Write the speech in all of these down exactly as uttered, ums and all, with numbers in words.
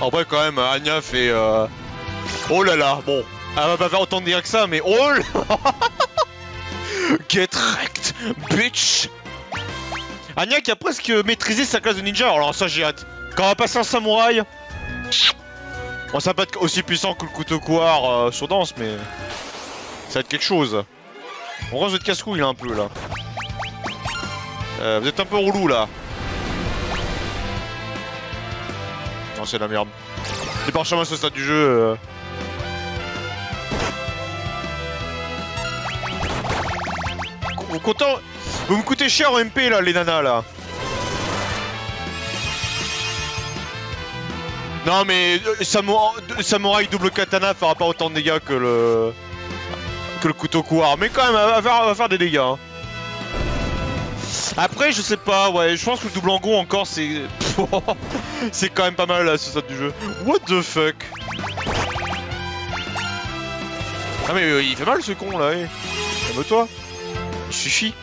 En vrai, quand même, Anya fait... Euh... Oh là là, bon. Elle va pas faire autant de dégâts que ça, mais... Oh là. Get wrecked, bitch. Anya qui a presque maîtrisé sa classe de ninja. Alors ça, j'ai hâte. Quand on va passer en samouraï... Bon, ça va pas être aussi puissant que le couteau couard euh, sur danse, mais... Ça va être quelque chose. On range votre casse-couille, là, un peu, là. Euh, vous êtes un peu relou, là. Non, c'est de la merde. Les parchemins à ce stade du jeu... Euh... Vous, content... vous me coûtez cher en M P, là, les nanas, là. Non, mais... Euh, samouraï... samouraï double katana fera pas autant de dégâts que le... que le couteau couard. Mais quand même, elle va faire, elle va faire des dégâts. Hein. Après, je sais pas, ouais, je pense que le double angon encore, c'est... c'est quand même pas mal, là, ce stade du jeu. What the fuck? Ah mais euh, il fait mal, ce con, là, eh. Calme-toi. Il suffit.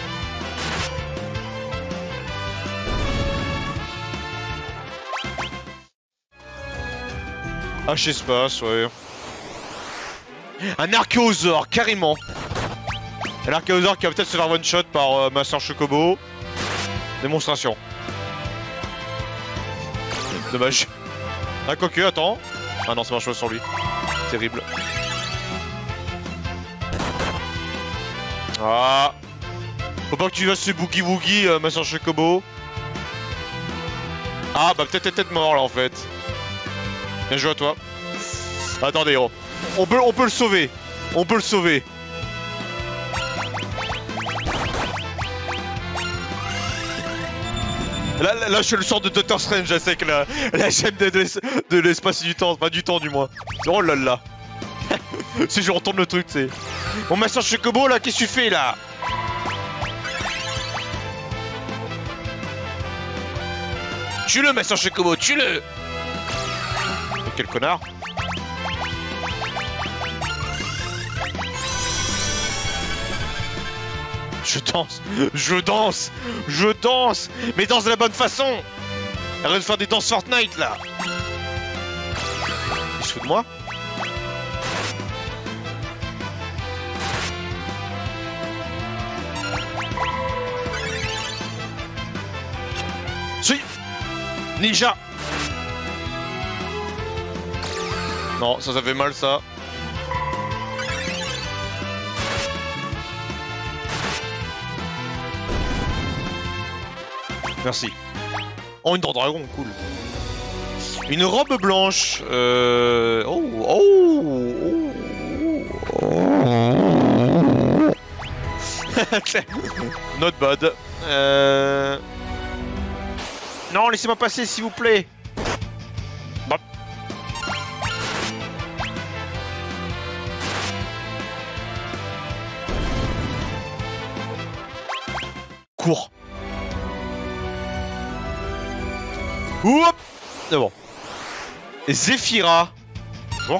H espace, ouais. Un archéosaure, carrément. Un archéosaure qui va peut-être se faire one shot par euh, Master Chocobo. Démonstration. Dommage. Ah, quoique, attends. Ah non, ça marche pas sur lui. Terrible. Ah. Faut pas que tu fasses ce boogie woogie, euh, Master Chocobo. Ah, bah peut-être t'es peut-être mort là en fait. Bien joué à toi. Attendez, oh. On peut, on peut le sauver. On peut le sauver. Là, là, là, je suis le sort de Doctor Strange, je sais que la, la chaîne de l'espace et du temps, pas du temps du moins. Oh là là. Si je retourne le truc, c'est... Bon, Master Chocobo, là, qu'est-ce que tu fais, là? Tue-le, Master Chocobo, tue-le. Quel connard. Je danse, je danse, je danse, mais danse de la bonne façon. Arrête de faire des danses Fortnite là. Il se fout de moi? Si. Ninja. Non, ça ça fait mal ça. Merci. Oh, une dent dragon, cool. Une robe blanche. Euh... Oh, oh, oh, oh. Not bad. Euh... Non, laissez-moi passer, s'il vous plaît. Bah. Cours. Oup. C'est bon. Et Zephyra. Bon.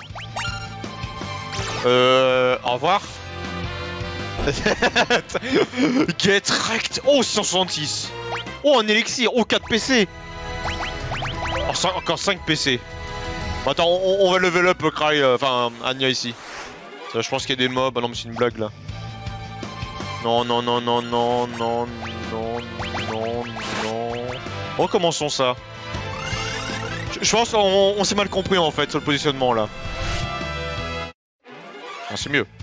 Euh... Au revoir. Get wrecked. Oh, cent soixante-six. Oh, un élixir. Oh, quatre P C. Oh, cinq, encore cinq P C. Bon, attends, on, on va level up Cry, euh, enfin Anya ici. Ça, je pense qu'il y a des mobs. Ah non, mais c'est une blague là. Non, non, non, non, non, non, non, non, non. Recommençons ça. Je, je pense qu'on on, s'est mal compris en fait sur le positionnement là. Ah, c'est mieux.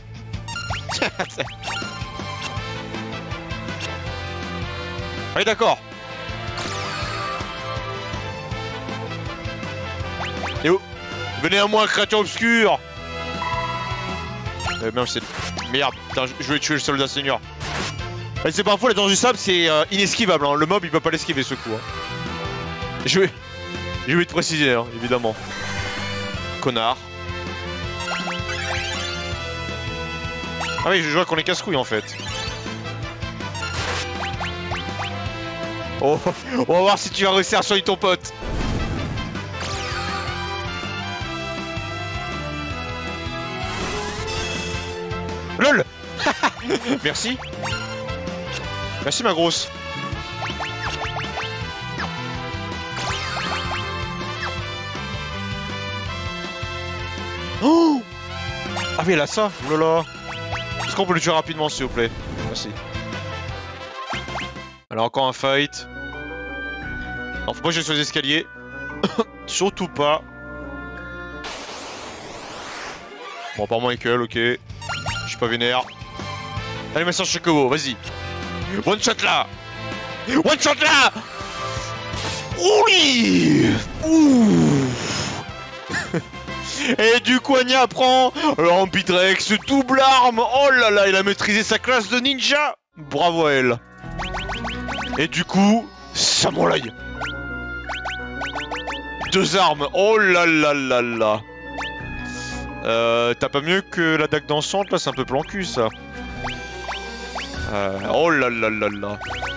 Oui, d'accord. Et où? Venez à moi, créature obscure. Euh, merde, c'est... Merde, putain, je vais tuer le soldat seigneur. Et c'est parfois la danse du sable, c'est euh, inesquivable. Hein. Le mob, il peut pas l'esquiver ce coup. Hein. Je vais... Je vais te préciser, hein, évidemment. Connard. Ah oui, je vois qu'on est casse-couilles en fait. Oh, on va voir si tu vas réussir à soigner ton pote. LOL. Merci. Merci ma grosse. Oh, ah mais elle a ça, oulala. Est-ce qu'on peut le tuer rapidement s'il vous plaît? Merci. Alors encore un fight. Alors faut pas que je sois les escaliers. Surtout pas. Bon, par Michael, ok. Je suis pas vénère. Allez, ma soeur Chocobo, vas-y. One shot là. One shot là. Oui. Ouh. Et du coup, Anya prend l'Ambidrex double arme. Oh là là, il a maîtrisé sa classe de ninja. Bravo à elle. Et du coup, Samouraï. Deux armes. Oh là là là là. Euh, t'as pas mieux que la dague dansante là, c'est un peu plan cul ça. Euh, oh là là là là.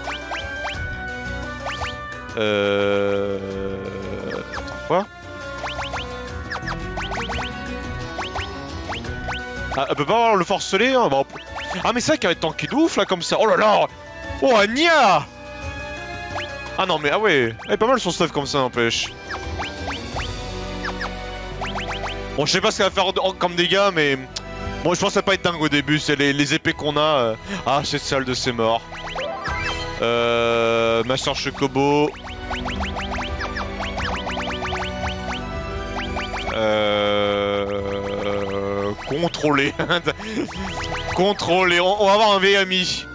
Euh... Attends, quoi? Ah, elle peut pas avoir le forceler hein, bon... Ah mais c'est vrai qu'elle va être tankée de ouf là comme ça. Oh là là. Oh Anya. Ah non mais ah ouais. Elle est pas mal son stuff comme ça n'empêche. Bon, je sais pas ce qu'elle va faire comme dégâts, mais... Bon, je pense que ça va pas être dingue au début, c'est les, les épées qu'on a... Euh... Ah, cette salle de ses morts. Euh... Master Chocobo... Euh... Contrôler. Contrôler, on, on va avoir un vieil ami.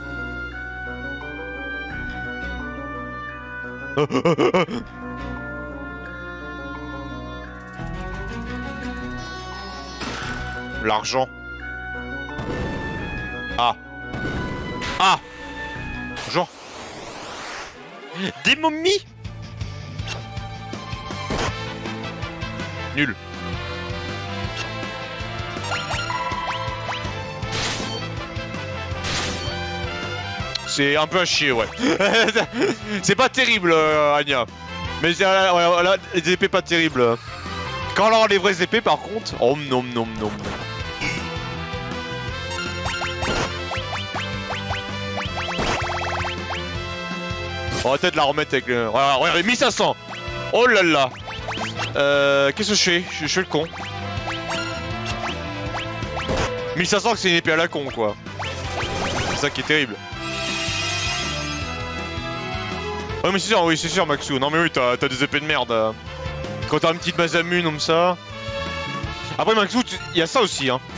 L'argent. Ah. Ah. Bonjour. Des momies. Nul. C'est un peu à chier, ouais. C'est pas terrible, euh, Anya. Mais c'est euh, ouais, là, les épées pas terribles. Quand on aura les vraies épées, par contre... Oh, nom, nom, nom, nom. On va peut-être la remettre avec le... Regarde, regarde, mille cinq cents. Oh là là. Euh... Qu'est-ce que je fais? Je fais le con. mille cinq cents que c'est une épée à la con, quoi. C'est ça qui est terrible. Ouais mais c'est sûr, oui c'est sûr Maxou. Non mais oui, t'as des épées de merde. Quand t'as une petite Masamune comme ça. Après Maxou, il y a ça aussi hein.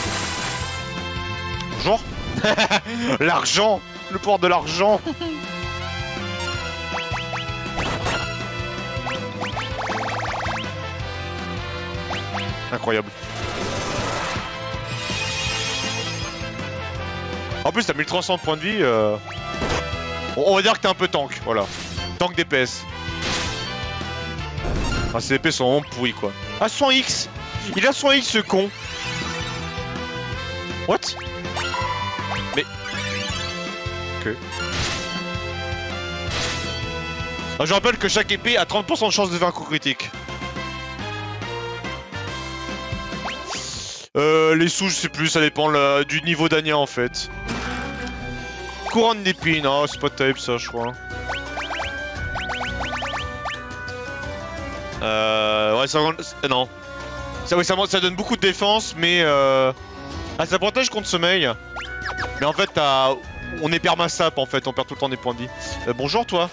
Bonjour. L'argent. Le pouvoir de l'argent. Incroyable. En plus t'as mille trois cents points de vie. Euh... On va dire que t'es un peu tank, voilà. Tank D P S. Ah, ces épées sont vraiment pourries, quoi. Ah, son X. Il a son X, ce con. What? Mais... Ok. Ah, je rappelle que chaque épée a trente pour cent de chance de faire un coup critique. Euh, les sous, je sais plus, ça dépend là, du niveau d'Anya, en fait. Couronne d'épines, non, c'est pas terrible ça, je crois. Euh... Ouais, ça... Non. Ça, oui, ça, ça donne beaucoup de défense, mais... Euh... Ah, ça protège contre sommeil. Mais en fait, t'as... On est permasap, en fait, on perd tout le temps des points de vie. Euh, bonjour, toi.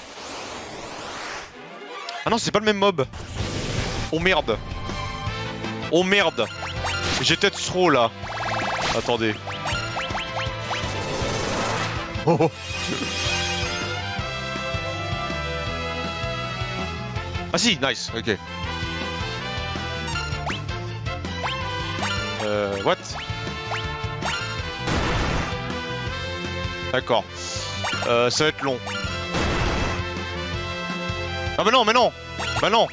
Ah non, c'est pas le même mob. Oh merde. Oh merde. J'ai peut-être trop, là. Attendez. Oh. Ah si, nice, ok. Euh, what? D'accord. Euh, ça va être long. Ah bah non, mais non. Bah non.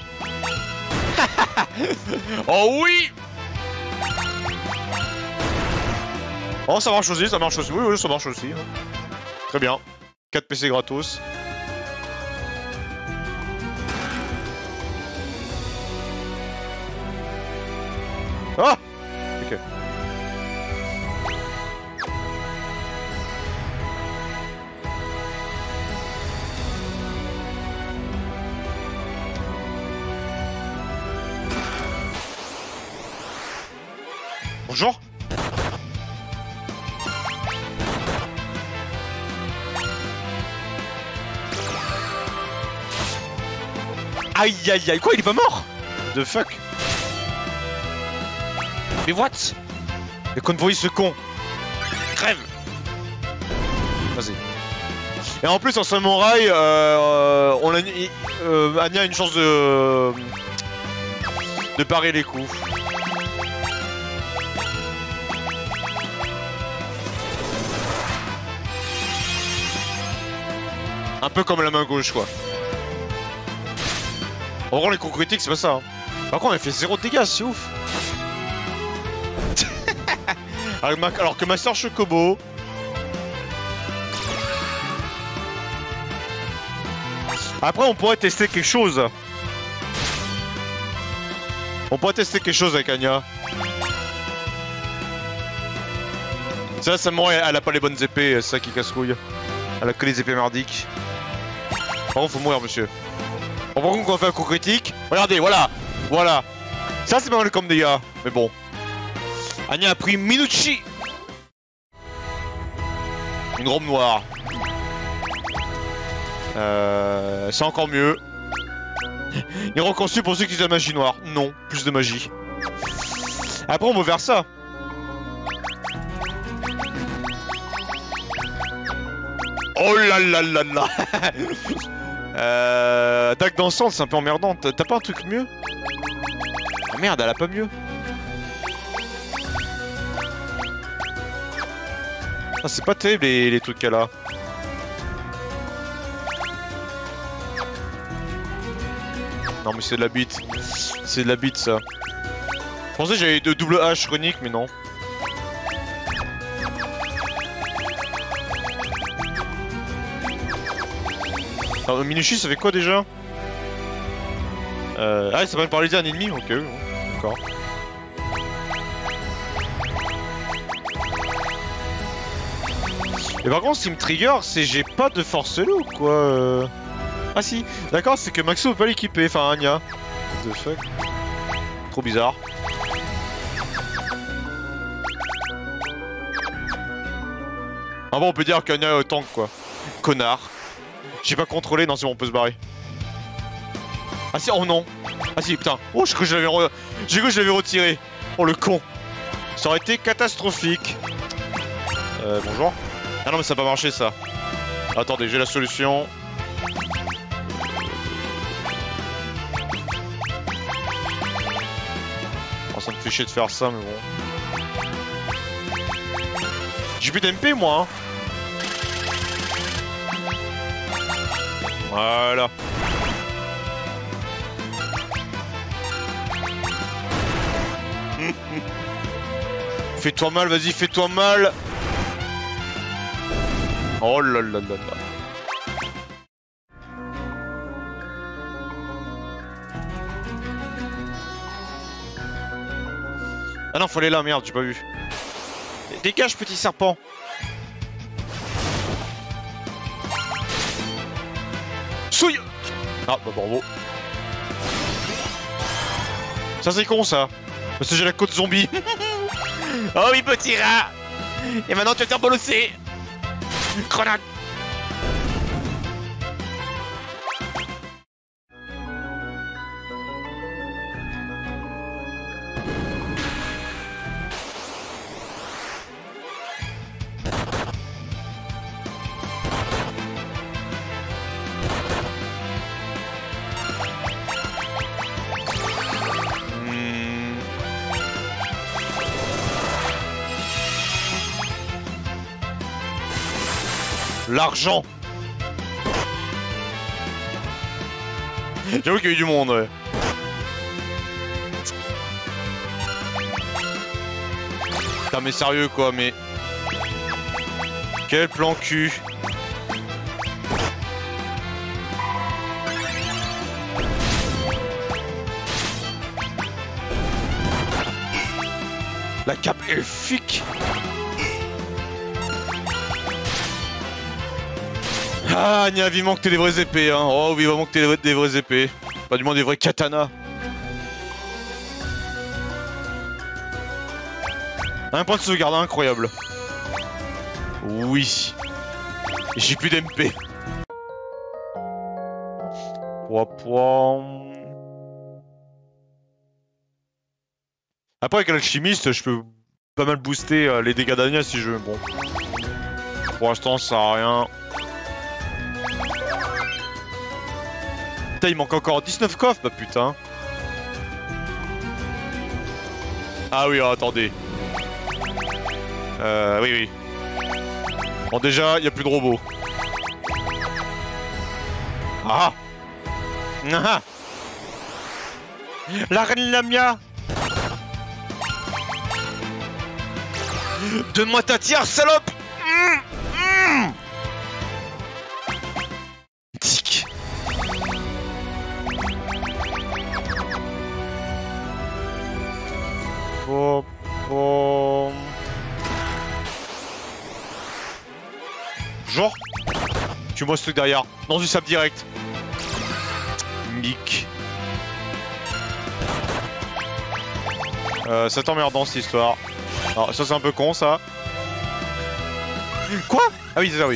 Oh oui. Oh, ça marche aussi, ça marche aussi. Oui, oui, ça marche aussi. Très bien. quatre P C gratos. Ah! Ok. Bonjour. Aïe aïe aïe, quoi, il est pas mort? The fuck? Mais what? Le convoy ce con. Crève. Vas-y. Et en plus en samouraï, euh, on a, euh, Anya a une chance de de parer les coups. Un peu comme la main gauche quoi. En gros les coups critiques c'est pas ça. Hein. Par contre on a fait zéro de dégâts, c'est ouf. Alors que Master Chocobo. Après on pourrait tester quelque chose. On pourrait tester quelque chose avec Anya. Ça, ça m'aurait, elle a pas les bonnes épées, c'est ça qui casse-couille. Elle a que les épées merdiques. Par contre faut mourir monsieur. Bon, par contre quand on fait un coup critique, regardez, voilà. Voilà. Ça c'est pas mal comme dégâts, mais bon. Anya a pris Minucci. Une robe noire. Euh, c'est encore mieux. Il est reconçu pour ceux qui utilisent la magie noire. Non, plus de magie. Après on va vers ça. Oh là là là là. euh, Attaque dansante, c'est un peu emmerdant. T'as pas un truc mieux? Ah merde, elle a pas mieux. Ah, c'est pas terrible les, les trucs qu'elle a. Non mais c'est de la bite. C'est de la bite ça. Je pensais que j'avais de double H chronique mais non. Alors Minucci ça fait quoi déjà? euh... Ah ça va me paralyser un ennemi? Ok, d'accord. Et par contre ce qui me trigger c'est j'ai pas de force loup quoi. euh... Ah si, d'accord, c'est que Maxo peut pas l'équiper, enfin Anya. What the fuck? Trop bizarre. Ah bon, on peut dire qu'Anya est au tank quoi. Connard. J'ai pas contrôlé, non c'est bon, on peut se barrer. Ah si, oh non. Ah si, putain. Oh, j'ai cru que je l'avais re... j'ai cru que je l'avais retiré. Oh le con. Ça aurait été catastrophique. Euh, bonjour. Ah non mais ça a pas marché ça. Attendez, j'ai la solution. Ça me fait chier de faire ça, mais bon. J'ai plus d'M P, moi. Hein. Voilà. Fais-toi mal, vas-y, fais-toi mal. Oh là là là là. Ah non, faut aller là, merde, j'ai pas vu. Dégage, petit serpent. Souille. Ah, bah bravo. Ça c'est con, ça. Parce que j'ai la côte zombie. Oh oui, petit rat. Et maintenant, tu vas te faire bolosser. Grenade. L'argent. J'avoue qu'il y a eu du monde, ouais. Putain mais sérieux quoi, mais... Quel plan cul. La cape elfique. Ah, Anya, vivement que t'aies des vraies épées, hein. Oh, oui, vivement que t'aies des vraies épées. Pas du moins des vrais katanas. Un point de sauvegarde incroyable. Oui. J'ai plus d'M P. Pouah, pouah. Après avec l'alchimiste, je peux pas mal booster euh, les dégâts d'Ania si je veux. Bon. Pour l'instant, ça sert à rien. Putain, il manque encore dix-neuf coffres, bah putain. Ah oui, oh, attendez. Euh, oui, oui. Bon, déjà, il y a plus de robots. Ah ah. La reine Lamia. Donne-moi ta tire, salope. mmh, mmh. Tic. Bon, bon. Genre. Tue-moi ce truc derrière. Dans du sable direct. Mick. Euh, ça t'emmerdant cette histoire. Alors ça c'est un peu con ça. Quoi? Ah oui c'est ça oui.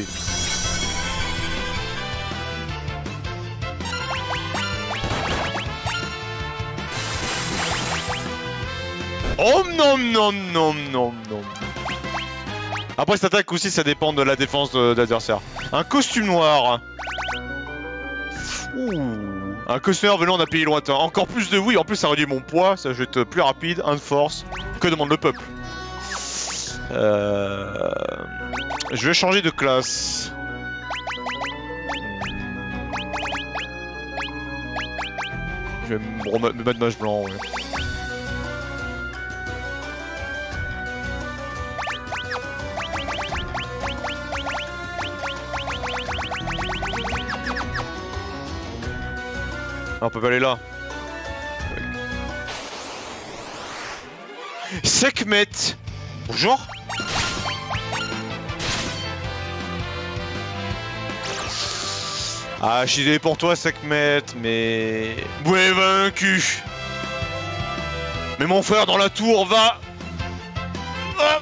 Oh non non non non non. Après cette attaque aussi ça dépend de la défense de, de l'adversaire. Un costume noir. Ouh. Un costonneur venant d'un pays lointain. Encore plus de oui, en plus ça réduit mon poids, ça je vais être plus rapide, un de force. Que demande le peuple? Euh... Je vais changer de classe. Je vais me, me mettre mage blanc, ouais. Ah, on peut pas aller là. Sekhmet. Bonjour. Ah, je suis désolé pour toi, Sekhmet, mais... Ouais, vaincu. Mais mon frère dans la tour va... Ah.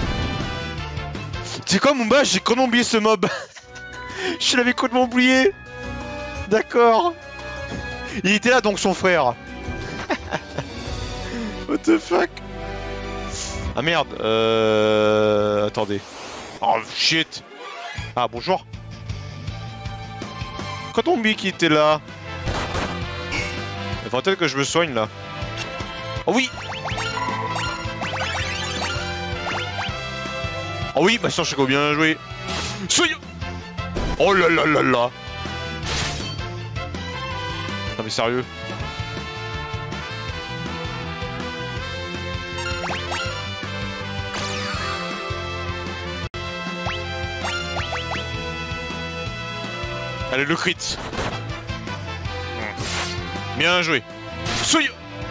C'est quoi, Mumba? J'ai complètement oublié ce mob. Je l'avais complètement oublié. D'accord. Il était là donc son frère. What the fuck? Ah merde, euh... Attendez. Oh shit. Ah bonjour. Quand ton Mick était là. Il faudrait peut-être que je me soigne là. Oh oui. Oh oui, bah sûr je sais bien joué. Soyons. Oh là là là là. Non mais sérieux. Allez le crit. Bien joué. Soyons.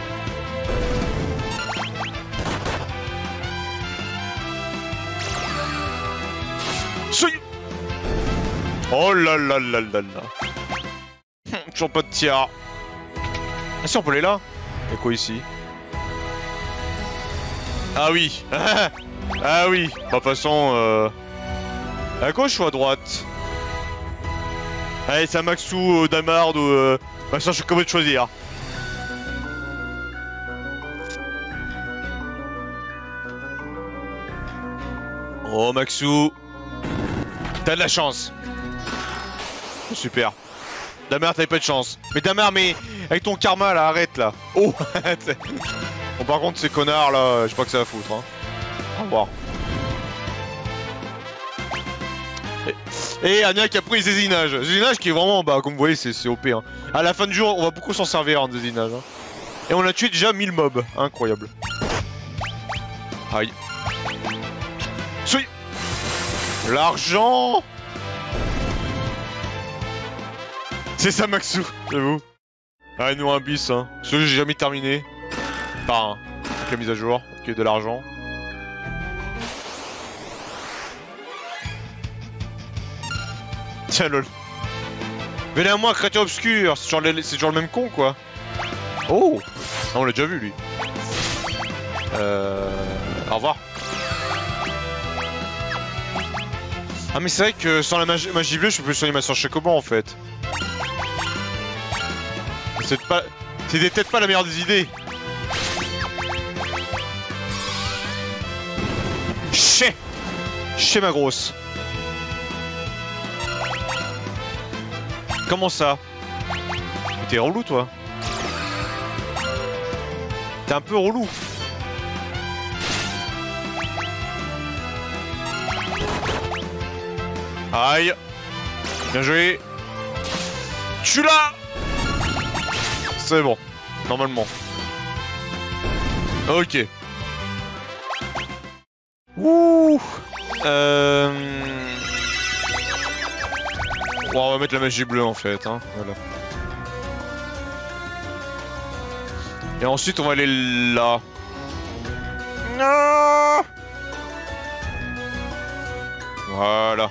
Soyons. Oh là là là là là. Toujours pas de tir. Ah si on peut aller là. Y'a quoi ici? Ah oui. Ah oui. Bah de toute façon euh... à gauche ou à droite? Allez c'est un Maxou, euh, Damard ou euh... bah ça je suis comment de choisir. Oh Maxou. T'as de la chance. Super. Damar, t'avais pas de chance. Mais Damar, mais avec ton karma là, arrête là. Oh. Bon par contre ces connards là, je sais pas que ça va foutre hein. Au revoir. Et, et Anya qui a pris les zézinages. Zézinage qui est vraiment, bah comme vous voyez c'est O P hein. À la fin du jour on va beaucoup s'en servir en zézinage hein. Et on a tué déjà mille mobs. Incroyable. Aïe. Soyez. L'argent. C'est ça Maxou, j'avoue. Ah nous un bis hein. Ce que j'ai jamais terminé. Enfin, avec la mise à jour, qui est de l'argent. Tiens lol. Venez à moi, créature obscure. C'est genre, genre le même con quoi. Oh ah, on l'a déjà vu lui. Euh... Au revoir. Ah mais c'est vrai que sans la magie, magie bleue, je peux soigner ma soeur Chocoban en fait. C'est pas... C'était peut-être pas la meilleure des idées. Chez Chez ma grosse. Comment ça? T'es relou toi. T'es un peu relou. Aïe. Bien joué. Tu l'as. C'est bon. Normalement. Ok. Ouh. Euh... Bon, on va mettre la magie bleue en fait. Hein. Voilà. Et ensuite on va aller là. Non. Voilà.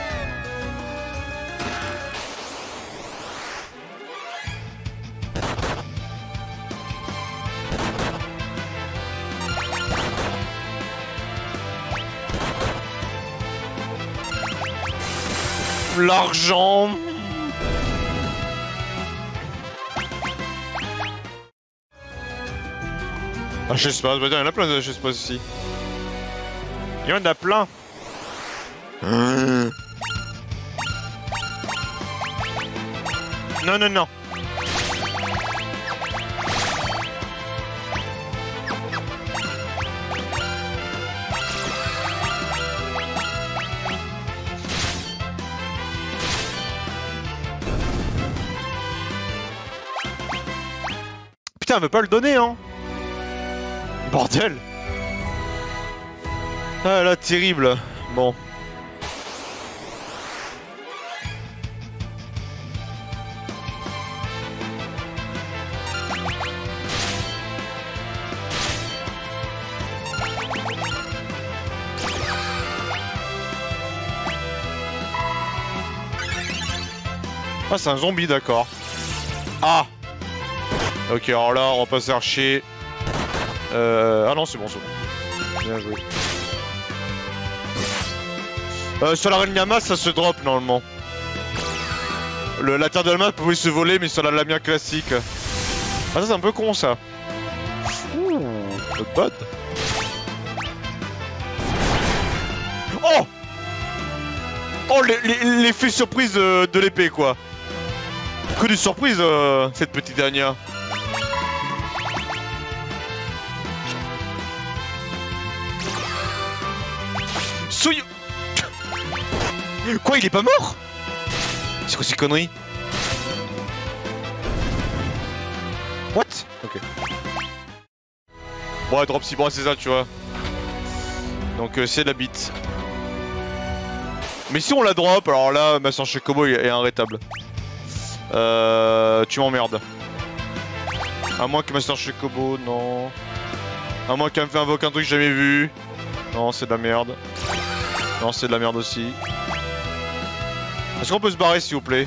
L'argent. Ah, je sais pas, il y en a plein de je sais pas ici. Il y en a plein. Mmh. Non, non, non. Putain, elle veut pas le donner, hein. Bordel. Ah là, terrible. Bon. Ah, c'est un zombie, d'accord. Ah. Ok, alors là, on va pas se faire chier. Euh... Ah non, c'est bon, c'est bon. Bien joué. Euh, sur la reine Llama, ça se drop normalement. Le, la terre de Llama pouvait se voler, mais sur la Lamia classique. Ah, ça c'est un peu con ça. Ouh, not bad. Oh. Oh, l'effet surprise de, de l'épée quoi. Que des surprises, euh, cette petite Anya. Souille. Quoi, il est pas mort? C'est quoi ces conneries? What? Ok. Bon, ouais, drop si bon, c'est ça, tu vois. Donc, euh, c'est de la bite. Mais si on la drop, alors là, ma soeur Chocobo est inarrêtable. Euh... Tu m'emmerdes. À moins que ma soeur Chocobo, non. À moins qu'elle me fait invoquer un truc que j'ai jamais vu. Non, c'est de la merde. Non, c'est de la merde aussi. Est-ce qu'on peut se barrer, s'il vous plaît?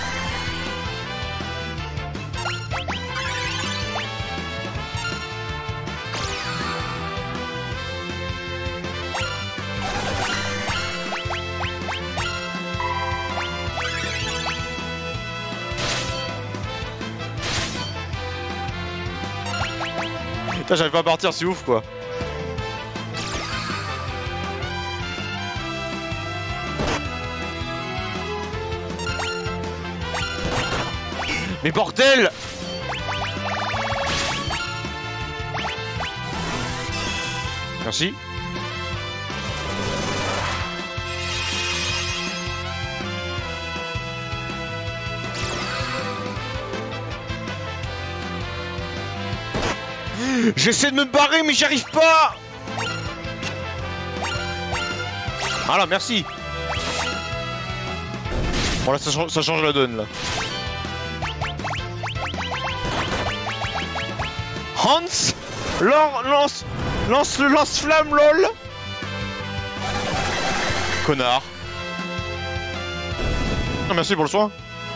Putain, j'arrive pas à partir, c'est ouf, quoi. Mais bordel! Merci. J'essaie de me barrer mais j'y arrive pas. Voilà, merci. Bon là ça change, ça change la donne là. Hans, lance, lance le lance-flamme, lol. Connard. Ah, merci pour le soin.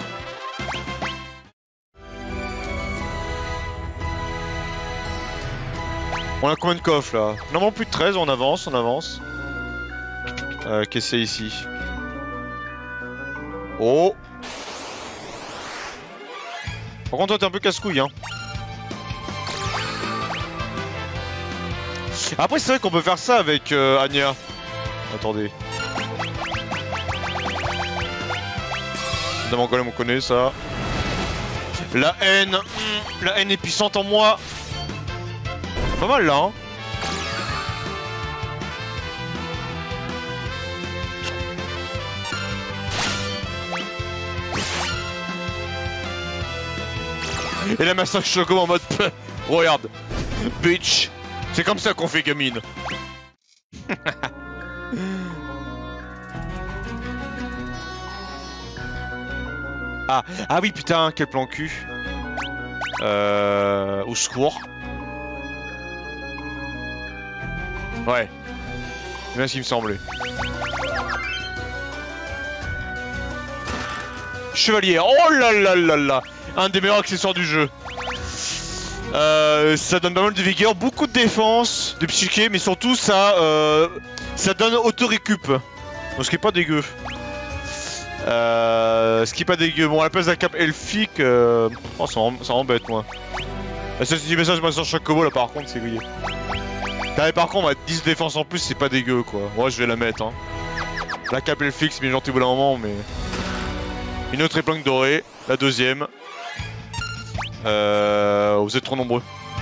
On a combien de coffres là? Normalement plus de treize, on avance, on avance. Euh, qu'est-ce que c'est ici? Oh. Par contre toi t'es un peu casse-couille hein. Après c'est vrai qu'on peut faire ça avec euh, Anya. Attendez. Dans mon golem on connaît ça. La haine. Mm, la haine est puissante en moi. Pas mal là hein. Et la massacre Choco en mode regarde, bitch, c'est comme ça qu'on fait gamine. ah, ah oui putain, quel plan cul. Euh, au secours. Ouais, c'est bien ce qui me semblait. Chevalier, oh là là là là. Un des meilleurs accessoires du jeu. Euh, ça donne pas mal de vigueur, beaucoup de défense, de psyché, mais surtout ça, euh, ça donne auto-récup. Ce qui est pas dégueu. Euh, ce qui est pas dégueu. Bon, à la place d'un cap elfique, euh... oh, ça, ça embête moi. Ça c'est du message master Chocobo là par contre, c'est grillé. Là, par contre, on va dix défense en plus, c'est pas dégueu quoi. Moi je vais la mettre. Hein. La cap elfique, c'est bien gentil au bout d'un moment, mais. Une autre épingle dorée, la deuxième. Euh, vous êtes trop nombreux.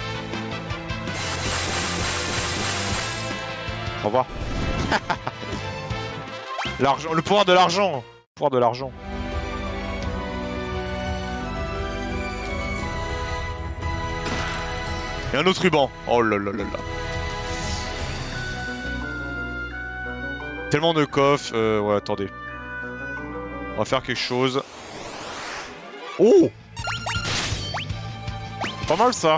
Au revoir. L'argent, le pouvoir de l'argent. Le pouvoir de l'argent. Et un autre ruban. Oh là là là là. Tellement de coffres. Euh, ouais, attendez. On va faire quelque chose. Oh! Pas mal ça.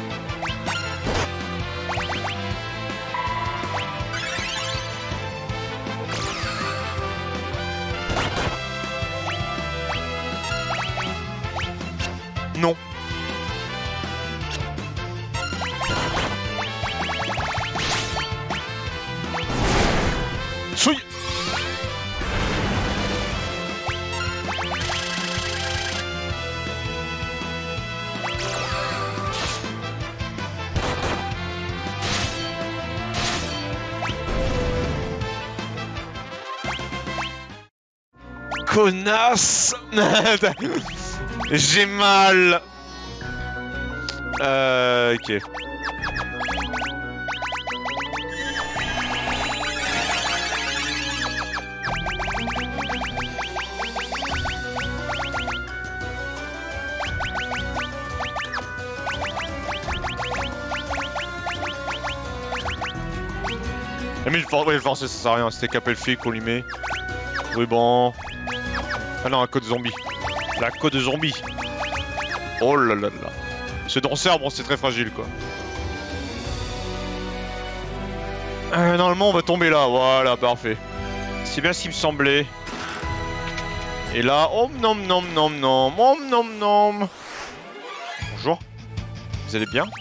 Non. Souille. Connasse. J'ai mal. Euh, ok. Mais le force, ouais, le force ça sert à rien, c'était capé le fait qu'on lui met. Oui bon. Ah non, un code zombie. La code zombie. Oh là là là. Ce danseur, bon, c'est très fragile quoi. Euh, normalement, on va tomber là. Voilà, parfait. C'est bien ce qui me semblait. Et là, om nom nom nom nom, om nom nom. Bonjour. Vous allez bien?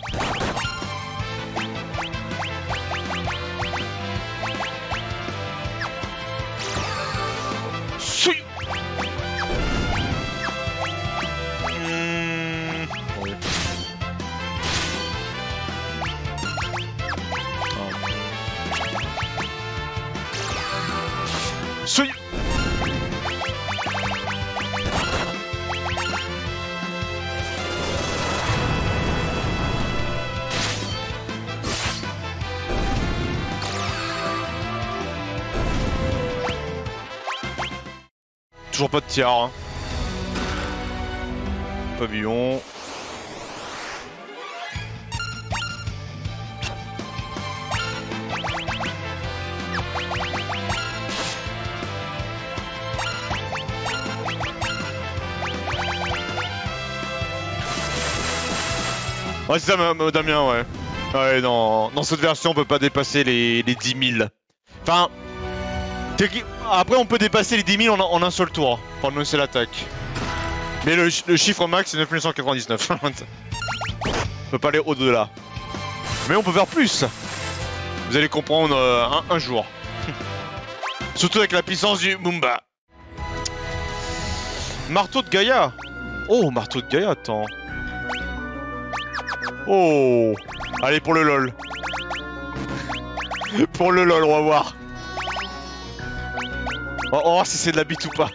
Souille. Toujours pas de tiers. Hein. Pavillon. Ouais, c'est ça, Damien, ouais. Ouais, dans, dans cette version, on peut pas dépasser les, les dix mille. Enfin, après, on peut dépasser les dix mille en, en un seul tour, pour annoncer l'attaque. Mais le, le chiffre max, c'est neuf mille cent quatre-vingt-dix-neuf. On peut pas aller au-delà. Mais on peut faire plus. Vous allez comprendre euh, un, un jour. Surtout avec la puissance du Mumba. Marteau de Gaïa. Oh, marteau de Gaïa, attends. Oh. Allez, pour le lol. Pour le lol, on va voir. On va voir si c'est de la bite ou pas.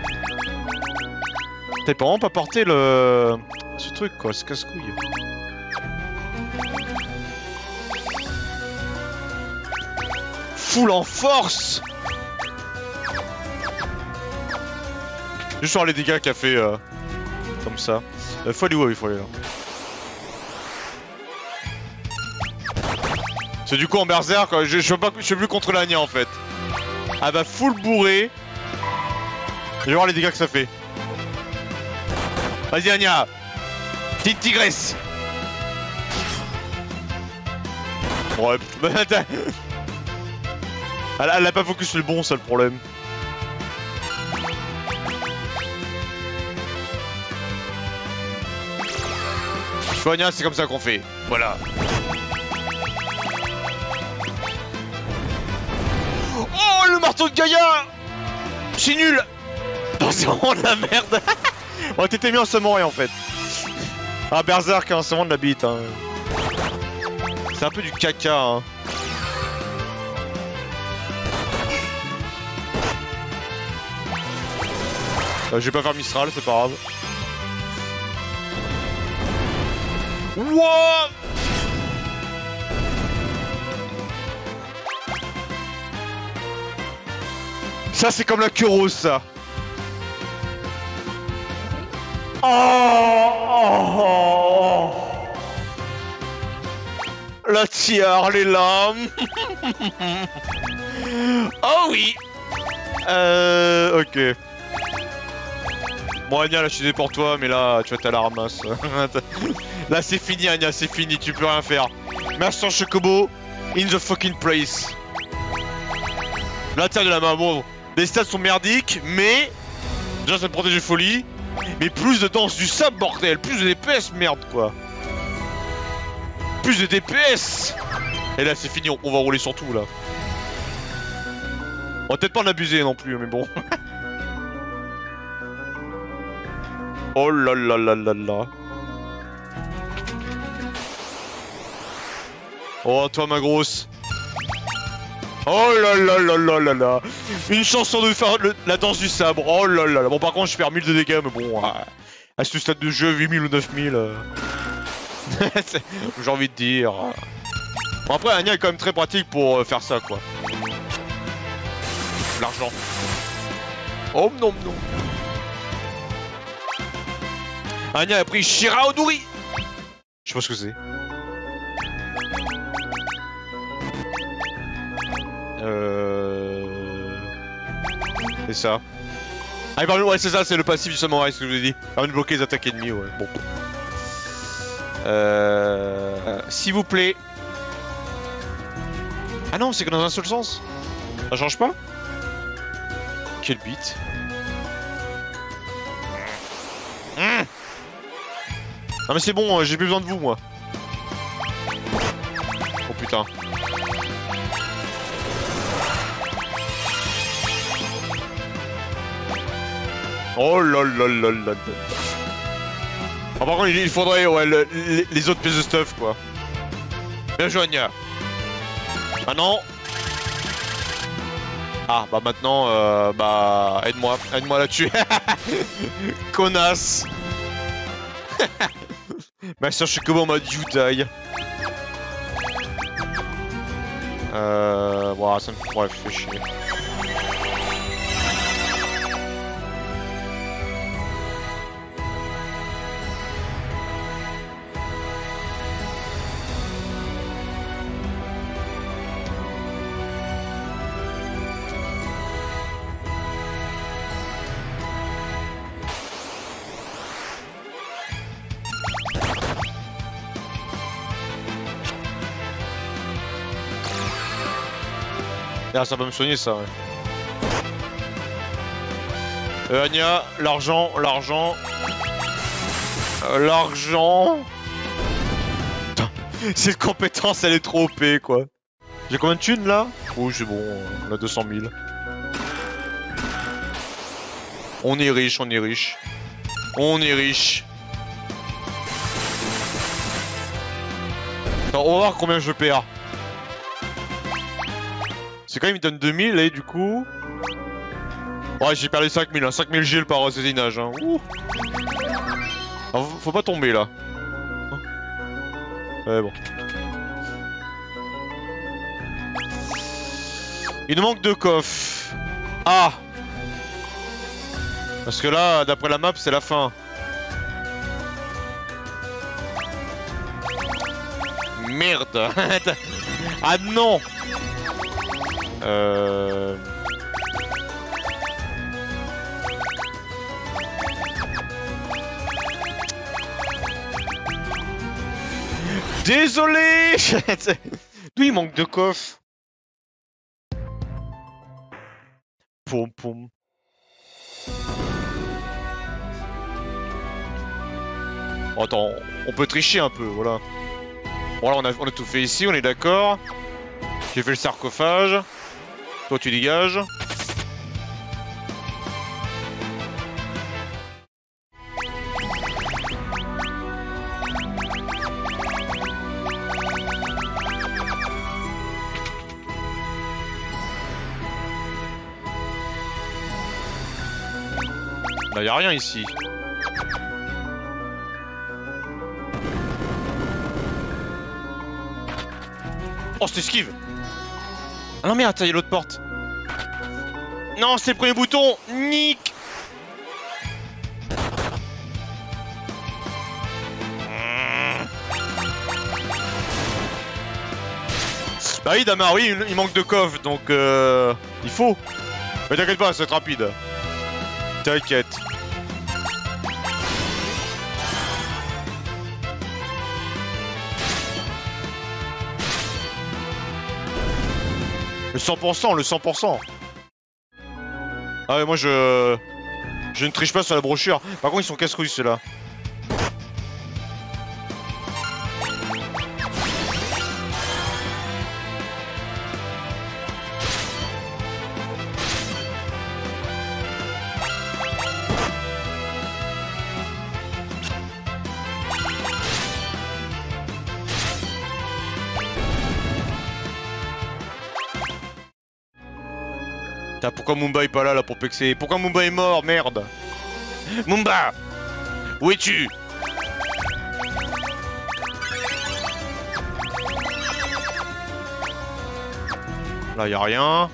T'as vraiment pas porté le... ce truc, quoi, ce casse-couille. Full en force. Juste voir les dégâts qu'a fait euh, comme ça. Euh, faut aller où? Il faut aller là. C'est du coup en berserk, quoi. Je, je, veux pas, je veux plus contre l'Anya en fait. Ah bah full bourré. Je vais voir les dégâts que ça fait. Vas-y Anya. Petite tigresse. Ouais, bah attends. Elle, elle a pas focus sur le bon, ça le problème. Anya, c'est comme ça qu'on fait. Voilà. Oh, le marteau de Gaïa. C'est nul. Oh, c'est vraiment de la merde. Oh, t'étais mis en samouraï en fait. Ah, berserk, hein, c'est vraiment de la bite. Hein. C'est un peu du caca. Hein. Euh, je vais pas faire Mistral, c'est pas grave. Wouah! Ça c'est comme la Kuros ça. Oh, oh, oh. La tiare, les lames. Oh oui. Euh... Ok. Bon Anya, là je suis désolé pour toi, mais là tu vas t'à la ramasse. Là c'est fini Anya, c'est fini, tu peux rien faire. Master Chocobo, in the fucking place. Là tiens de la main, bon, les stats sont merdiques, mais... Déjà ça te protège de folie, mais plus de danse du sable bordel, plus de D P S, merde quoi. Plus de D P S. Et là c'est fini, on, on va rouler sur tout là. On va peut-être pas en abuser non plus, mais bon. Oh là là là là là. Oh toi ma grosse. Oh là là là là là là. Une chanson de faire le, la danse du sabre. Oh là là là. Bon par contre je perds mille de dégâts mais bon. À, à ce stade de jeu huit mille ou neuf mille. Euh... J'ai envie de dire. Bon après Anya est quand même très pratique pour euh, faire ça quoi. L'argent. Oh non non. Anya a pris Shira Odori. Je sais pas ce que c'est. Euh... C'est ça. Ah pardon, ouais c'est ça, c'est le passif du samouraï, ce que je vous ai dit. Avant de bloquer les attaques ennemies, ouais. Bon. Euh... S'il vous plaît. Ah non, c'est que dans un seul sens. Ça change pas? Quel bite. Mmh. Non mais c'est bon, j'ai plus besoin de vous moi. Oh putain. Oh là là là là là. Ah, par contre il faudrait ouais, le, les, les autres pièces de stuff quoi. Bien joué Anya. Maintenant. Ah bah maintenant euh, bah aide-moi, aide-moi là-dessus. Connasse. Ma soeur Chocobo en mode you die. Euh... Bon, ça me ouais, fait chier. Ah, ça va me soigner ça, ouais. Euh, Anya, l'argent, l'argent... Euh, l'argent... Cette compétence, elle est trop O P, quoi. J'ai combien de thunes, là? Oh, c'est bon, on a deux cent mille. On est riche, on est riche. On est riche. Attends, on va voir combien je perds. C'est quand même, il donne deux mille et du coup... Ouais, j'ai perdu cinq mille, hein. cinq mille G par assassinage. Hein. Ouh. Alors, faut pas tomber là. Ouais, bon. Il nous manque deux coffres. Ah! Parce que là, d'après la map, c'est la fin. Merde. Ah non. Euh... Désolé. D'où il manque de coffre. Poum poum. Oh, attends, on peut tricher un peu, voilà. Voilà, on a, on a tout fait ici, on est d'accord. J'ai fait le sarcophage. Toi, tu dégages. Là, y a rien ici. Oh, c'est esquive. Ah non, mais attends, il y a l'autre porte. Non, c'est le premier bouton. Nick. Bah oui, Damar, oui, il manque de coffre, donc euh, il faut. Mais t'inquiète pas, ça va être rapide. T'inquiète. Le cent pour cent, le cent pour cent. Ah ouais, moi je... Je ne triche pas sur la brochure. Par contre, ils sont casse-couilles, ceux-là. Putain, pourquoi Mumba est pas là, là, pour pexer? Pourquoi Mumba est mort, merde? Mumba! Où es-tu? Là, y'a rien.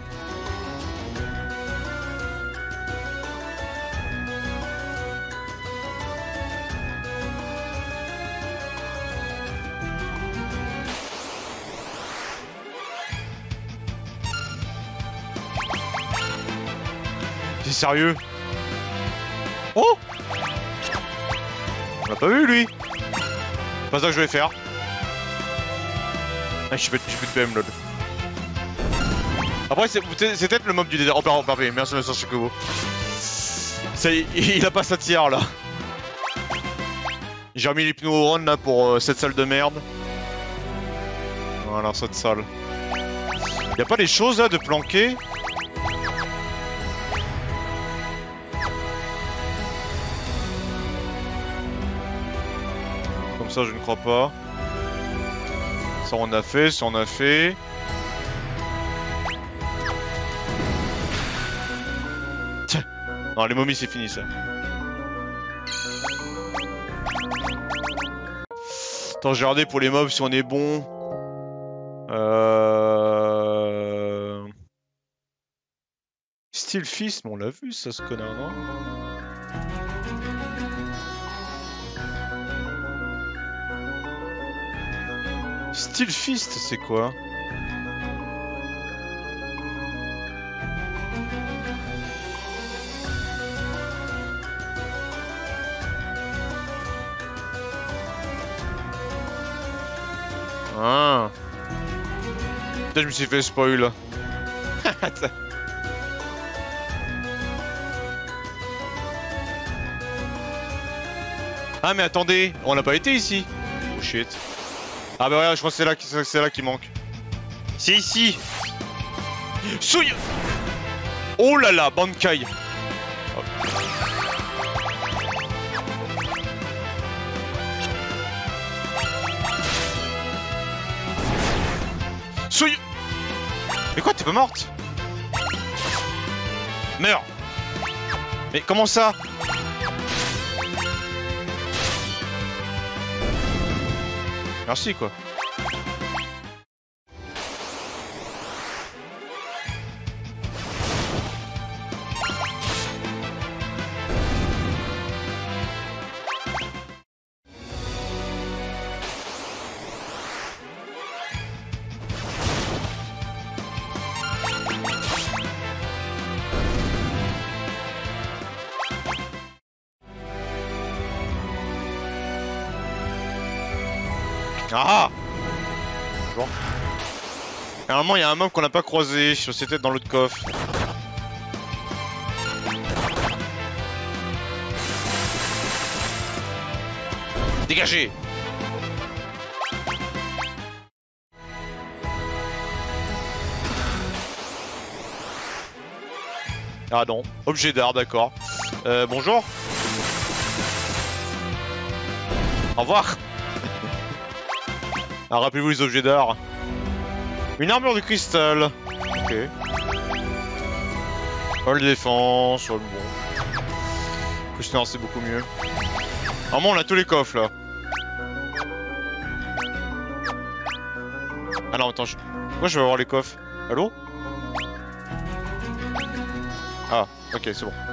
C'est sérieux? Oh! On l'a pas vu, lui. C'est pas ça que je vais faire. Ah, je suis plus de P M, lol. Après, c'est peut-être le mob du désert. Oh, pardon, parfait. Merci, monsieur Chocobo. Il a pas sa tiers, là. J'ai remis les pneus au run, là, pour euh, cette salle de merde. Voilà, cette salle. Y'a pas des choses, là, de planquer? Ça, je ne crois pas. Ça, on a fait, ça, on a fait. Tiens. Non, les momies, c'est fini, ça. Attends, j'ai regardé pour les mobs si on est bon. Euh... Steel Fist, mais on l'a vu, ça, ce connard, non? Steel Fist, c'est quoi? Ah. Putain, je me suis fait spoil. Ah mais attendez, on n'a pas été ici. Oh shit. Ah bah ouais, je crois que c'est là, c'est là qui manque. C'est ici. Souille. Oh là là, Bankai. Oh. Souille. Mais quoi, t'es pas morte? Meurs. Mais comment ça? Merci quoi. Ah! Bonjour. Normalement, il y a un mob qu'on n'a pas croisé. C'était dans l'autre coffre. Dégagez! Ah non. Objet d'art, d'accord. Euh, bonjour. Au revoir. Ah, rappelez-vous les objets d'art. Une armure de cristal. Ok. Pas de défense. Bon. Customer, c'est beaucoup mieux. Normalement, on a tous les coffres là. Ah non, attends. Je... Moi, je vais avoir les coffres. Allô? Ah, ok, c'est bon.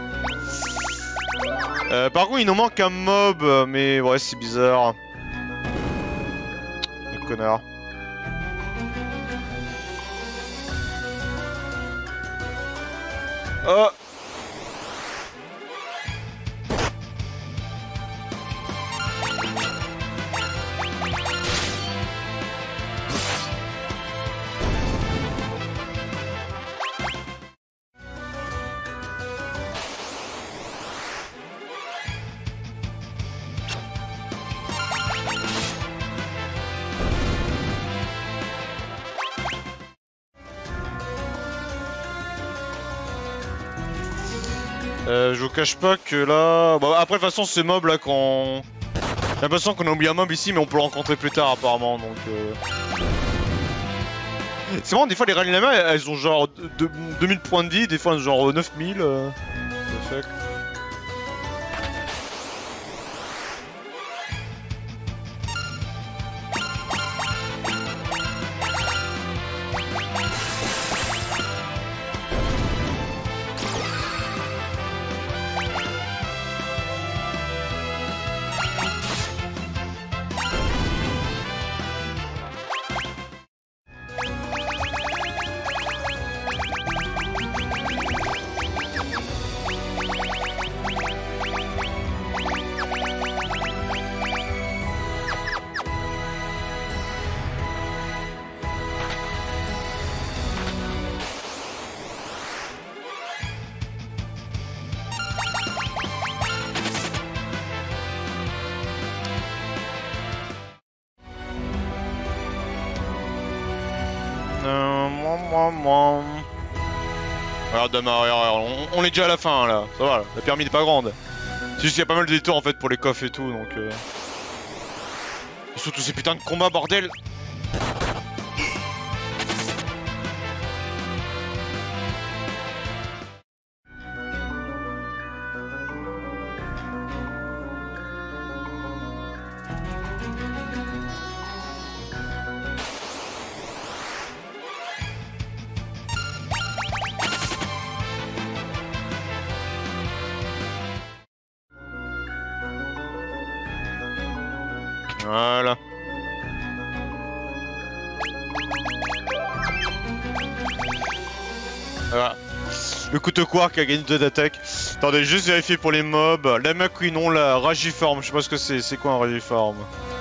Euh, par contre, il nous manque un mob, mais ouais, c'est bizarre. Connard. Oh. Euh, je vous cache pas que là... Bon, après, de toute façon, ces mobs là qu'on... J'ai l'impression qu'on a oublié un mob ici, mais on peut le rencontrer plus tard apparemment, donc... Euh... C'est marrant, des fois les rallyes la main, elles ont genre deux mille points de vie, des fois elles ont genre neuf mille. Euh... Fuck. Euh, moi, moi, moi. Regarde, dame arrière, on, on est déjà à la fin là, ça va, la pyramide est pas grande. C'est juste qu'il y a pas mal de détours en fait pour les coffres et tout, donc... Euh... Et surtout ces putains de combats, bordel. Voilà. Voilà. Le couteau quark a gagné deux d'attaque. Attendez, juste vérifier pour les mobs. La Maquinon, la Ragiforme, je sais pas ce que c'est. C'est quoi un Ragiforme?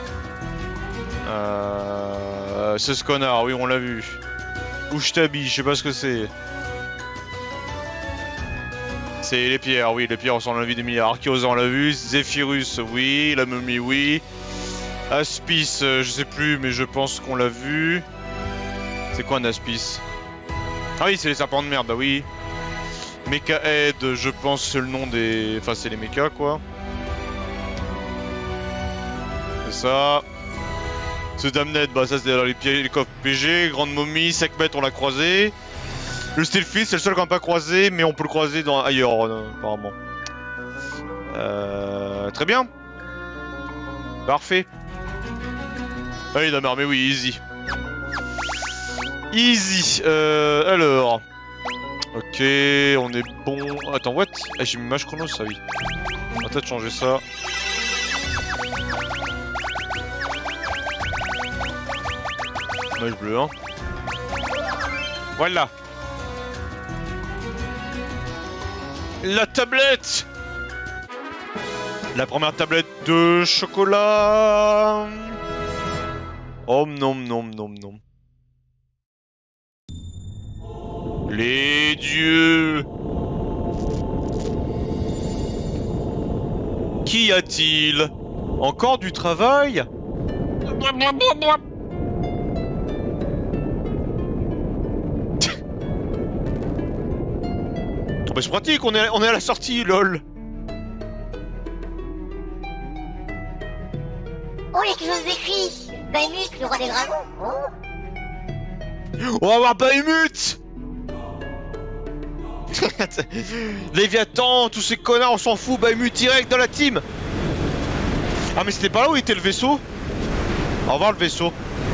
Euh... C'est ce connard, oui, on l'a vu. Ushtabi, je sais pas ce que c'est. C'est les pierres, oui, les pierres, on s'en a vu des milliards. Archeosa, on l'a vu. Zephyrus, oui. La momie, oui. Aspis, euh, je sais plus, mais je pense qu'on l'a vu. C'est quoi un Aspis? Ah oui, c'est les serpents de merde, bah oui. Mecha Head, je pense c'est le nom des... Enfin, c'est les mechas, quoi. C'est ça. Ce Damned, bah ça c'est dans les, les coffres P G, Grande Momie, Sekhmet on l'a croisé. Le Steelfist c'est le seul qu'on n'a pas croisé, mais on peut le croiser dans ailleurs euh, apparemment. Euh, très bien. Parfait. Allez Damar, mais oui, easy. Easy. Euh, alors. Ok, on est bon. Attends, what? Ah, j'ai mis Mage Chronos, ça oui. On va peut-être changer ça. Mage bleu, hein. Voilà. La tablette. La première tablette de chocolat. Oh nom nom nom nom. Les dieux. Qu'y a-t-il? Encore du travail? Oh bah c'est pratique, on est, on est à la sortie, lol. Oh, il y a quelque chose d'écrit. Bahamut, le roi des dragons. Oh. On va voir Bahamut. Léviathan, tous ces connards, on s'en fout. Bahamut direct dans la team. Ah mais c'était pas là où était le vaisseau? Au revoir le vaisseau.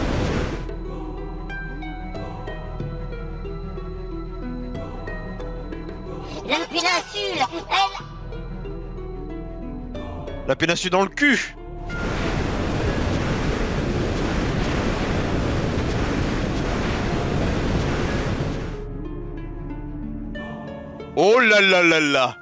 La péninsule, elle... La péninsule dans le cul. Oh là là là là.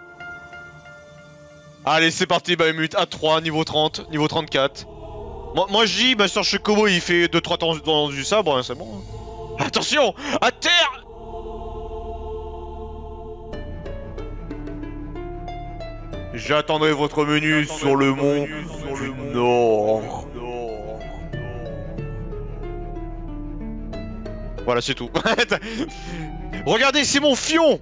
Allez c'est parti Bahamut, A trois, niveau trente, niveau trente-quatre. Moi, moi je dis, Master Chocobo il fait deux trois temps dans du sabre, hein, c'est bon. Hein. Attention, à terre. J'attendrai votre menu sur le mont du Nord. Voilà, c'est tout. Regardez, c'est mon fion.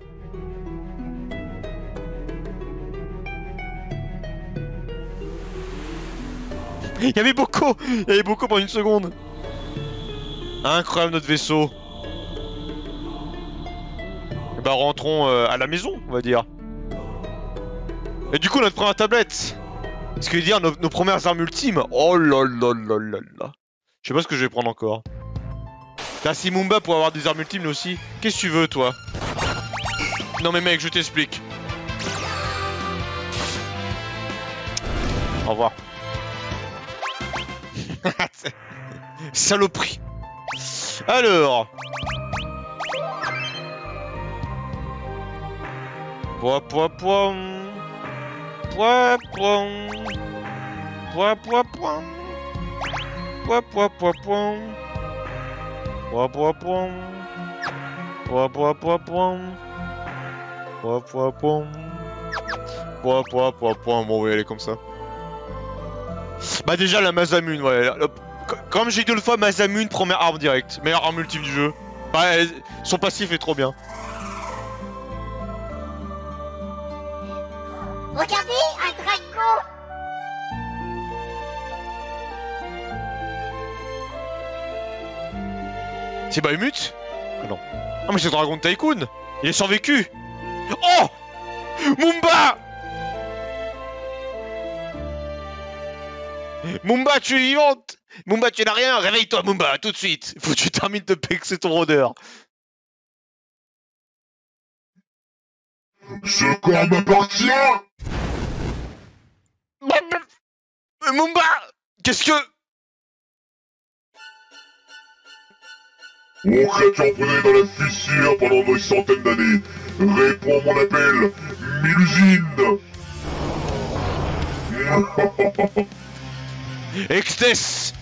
Il y avait beaucoup. Il y avait beaucoup pendant une seconde. Incroyable notre vaisseau. Et bah rentrons euh, à la maison, on va dire. Et du coup notre première tablette. Ce qui veut dire nos, nos premières armes ultimes. Oh là là là là là. Je sais pas ce que je vais prendre encore. T'as si Mumba pour avoir des armes ultimes aussi. Qu'est-ce que tu veux toi? Non mais mec, je t'explique. Au revoir. Saloperie. Alors. Poids, poids, poids. Poids, poids. Poids, poids, poids. Poids, poids, poids, poids. Poids, poids, poids. Poids, poids, poids, poids. Poids, poids, poids. Poids, poids, poids, poids. Bon, on va y aller comme ça. Bah déjà la Masamune, ouais. Comme j'ai dit l'autre fois, Masamune, première arme directe. Meilleure arme ultime du jeu. Bah, elle, son passif est trop bien. Regardez, un dragon. C'est Bahamut? Ah non. Ah mais c'est le dragon de Tycoon. Il est survécu. Oh Mumba. Mumba, tu es vivante. Mumba, tu n'as rien. Réveille-toi, Mumba, tout de suite. Faut que tu termines de pexer ton rôdeur. Ce corps m'appartient. Mumba, qu'est-ce que... Ô créature emprisonnée dans la fissure pendant des centaines d'années, réponds à mon appel, Milusine. Extès.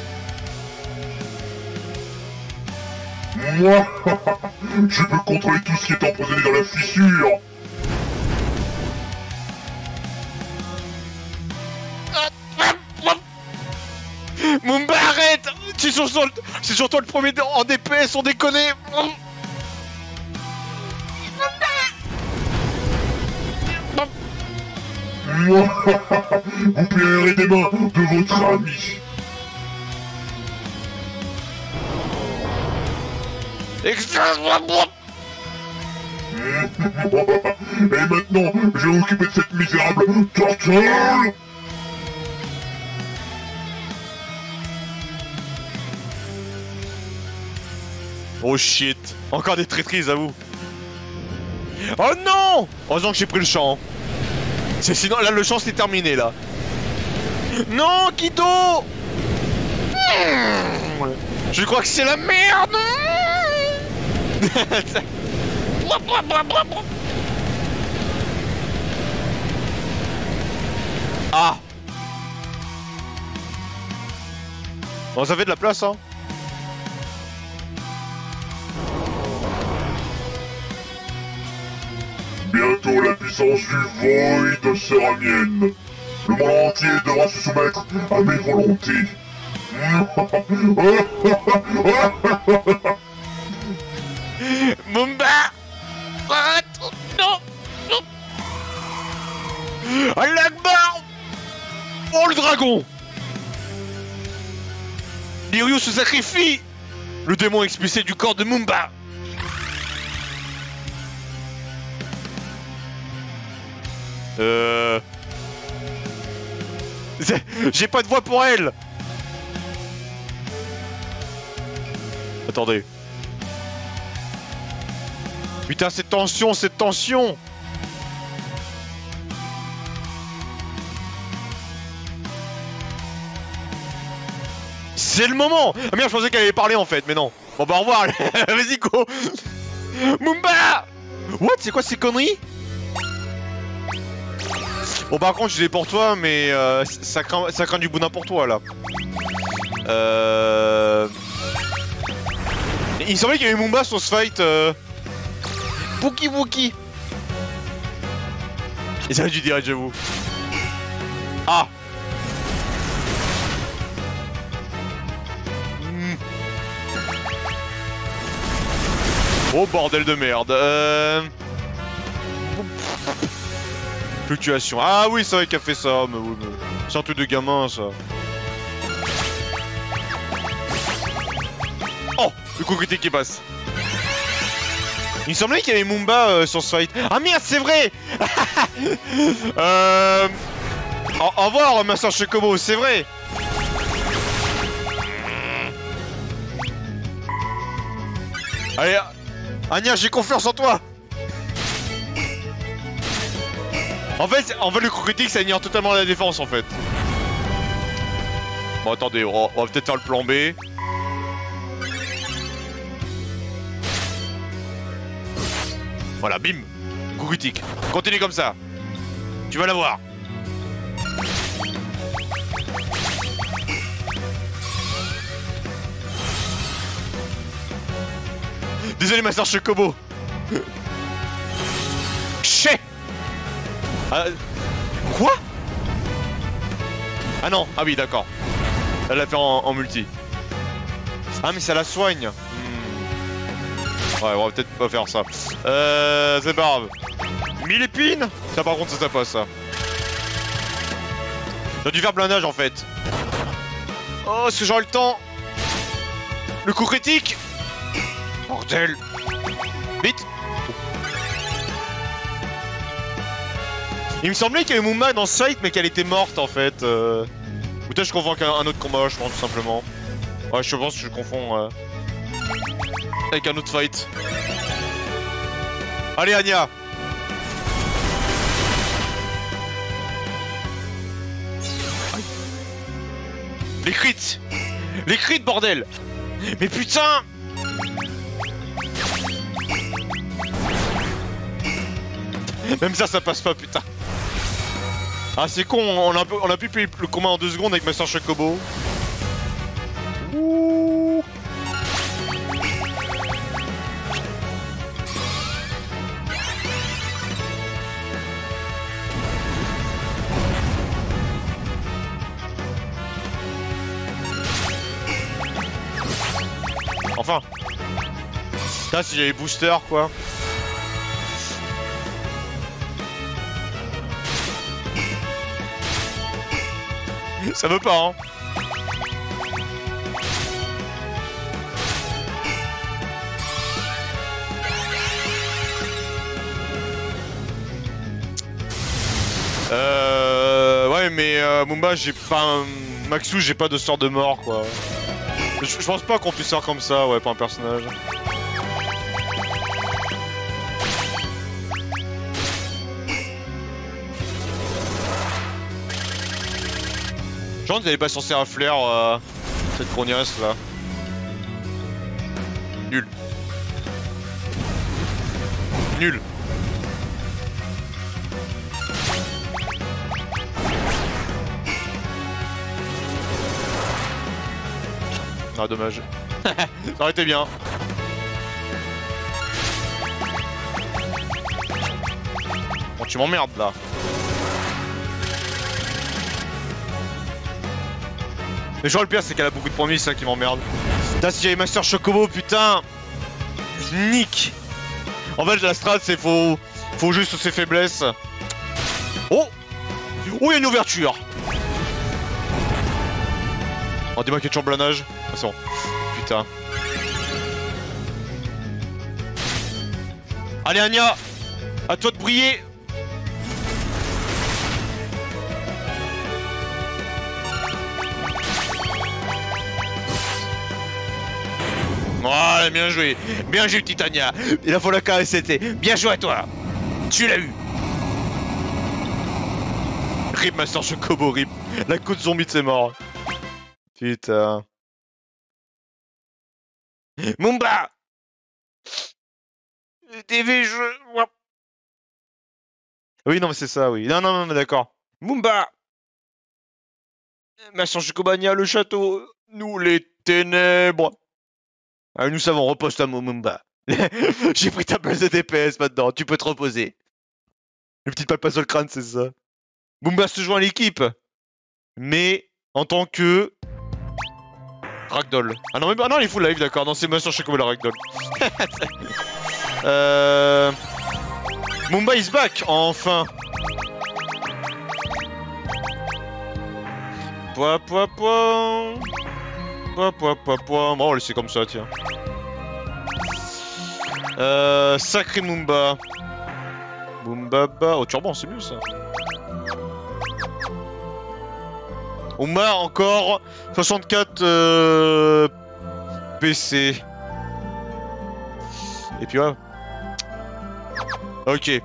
Moi, je peux contrôler tout ce qui est emprisonné dans la fissure. Mumba, arrête. C'est sur, sur, sur toi le premier en D P S, on déconne. Moi, vous payerez des mains de votre ami. Excuse-moi. Et maintenant, je vais m'occuper de cette misérable Turtle. Oh shit. Encore des traîtrises à vous. Oh non. Heureusement que j'ai pris le champ. C'est sinon là le champ c'est terminé là. Non Kido. Je crois que c'est la merde. Ah. Bon ça fait de la place hein. Bientôt la puissance du Void sera mienne. Le monde entier devra se soumettre à mes volontés. Mumba. Arrête. Non. Non. Allah Akbar. Oh le dragon. Liryu se sacrifie. Le démon expulsé du corps de Mumba. Euh... J'ai pas de voix pour elle. Attendez. Putain, cette tension, cette tension. C'est le moment. Ah merde, je pensais qu'elle allait parler en fait, mais non. Bon bah au revoir. Vas-y go. Mumba. What? C'est quoi ces conneries? Bon par contre je l'ai pour toi mais euh, ça, craint, ça craint du boudin pour toi là. Euh... Il semblait qu'il y avait Mumba sur ce fight. Euh... Pookie Wookie. Et ça a dû dire j'avoue. Ah. Mm. Oh bordel de merde. Euh... Fluctuation. Ah oui, c'est vrai qu'elle a fait ça, mais oui, mais... c'est un truc de gamin, ça. Oh, le coup critique qui passe. Il me semblait qu'il y avait Mumba euh, sur ce fight. Ah merde, c'est vrai. euh... Au, au revoir, Master Chocobo, c'est vrai. Allez, Anya, j'ai confiance en toi. En fait, en fait, le coup critique, ça ignore totalement la défense, en fait. Bon, attendez, on va, va peut-être faire le plan B. Voilà, bim. Coup critique. Continue comme ça. Tu vas l'avoir. Désolé, Master Chocobo. Chais. Ah, quoi? Ah non, ah oui d'accord. Elle l'a fait en, en multi. Ah mais ça la soigne. Hmm. Ouais, on va peut-être pas faire ça. Euh, c'est pas grave. Mille épines. Ça par contre c'est sympa ça. J'ai dû faire blindage en fait. Oh, est-ce que j'aurai le temps? Le coup critique. Bordel. Vite. Il me semblait qu'il y avait Mumba dans ce fight, mais qu'elle était morte en fait. Euh... Ou peut-être je confonds avec un, un autre combat, je pense tout simplement. Ouais, je pense que je confonds euh... avec un autre fight. Allez, Anya. Aïe. Les crits. Les crits, bordel. Mais putain. Même ça, ça passe pas, putain. Ah c'est con, on a, on a pu payer le combat en deux secondes avec Master Chocobo. Ouh. Enfin. Là si j'avais booster quoi. Ça veut pas, hein. Euh... Ouais, mais euh, Mumba, j'ai pas... Un... Maxou, j'ai pas de sort de mort, quoi. Je, je pense pas qu'on puisse faire comme ça, ouais, pas un personnage. Genre, vous n'avez pas censé un flair, euh, cette grognasse, là. Nul. Nul. Ah, dommage. Ça aurait été bien. Bon, tu m'emmerdes, là. Mais genre, le pire, c'est qu'elle a beaucoup de promis, c'est ça qui m'emmerde. Putain, si j'avais Master Chocobo, putain. Nick. En fait, la strat, c'est faut... Faut juste ses faiblesses. Oh. Oh, il y a une ouverture. Oh, dis-moi qu'il y a toujours blanage. Ah, c'est bon. Putain. Allez, Anya. À toi de briller. Voilà, bien joué. Bien joué, petite Anya. Il a fallu la caresser. Bien joué à toi. Tu l'as eu. Rip Master Chocobo, rip. La côte zombie de ses morts. Putain. Mumba. T V, je... Oui, non, mais c'est ça, oui. Non, non, non, mais d'accord. Mumba. Master Chocobo, Anya, le château. Nous, les ténèbres. Ah, nous savons, repose-toi, Mumba. J'ai pris ta place de D P S maintenant, tu peux te reposer. Une petite palpation sur le crâne, c'est ça. Mumba se joint à l'équipe. Mais en tant que... Ragdoll. Ah non, mais ah non, il est full live, d'accord. Non, c'est Master Chocobo la Ragdoll. euh... Mumba is back, enfin. Poa, poa, poa. Poa, poa, poa, poa. Bon, on va laisser comme ça, tiens. Euh... Sacré Mumba. Mumbaba. Oh, turban, c'est mieux, ça. Mumba, encore soixante-quatre euh... P C. Et puis, ouais. Ok. I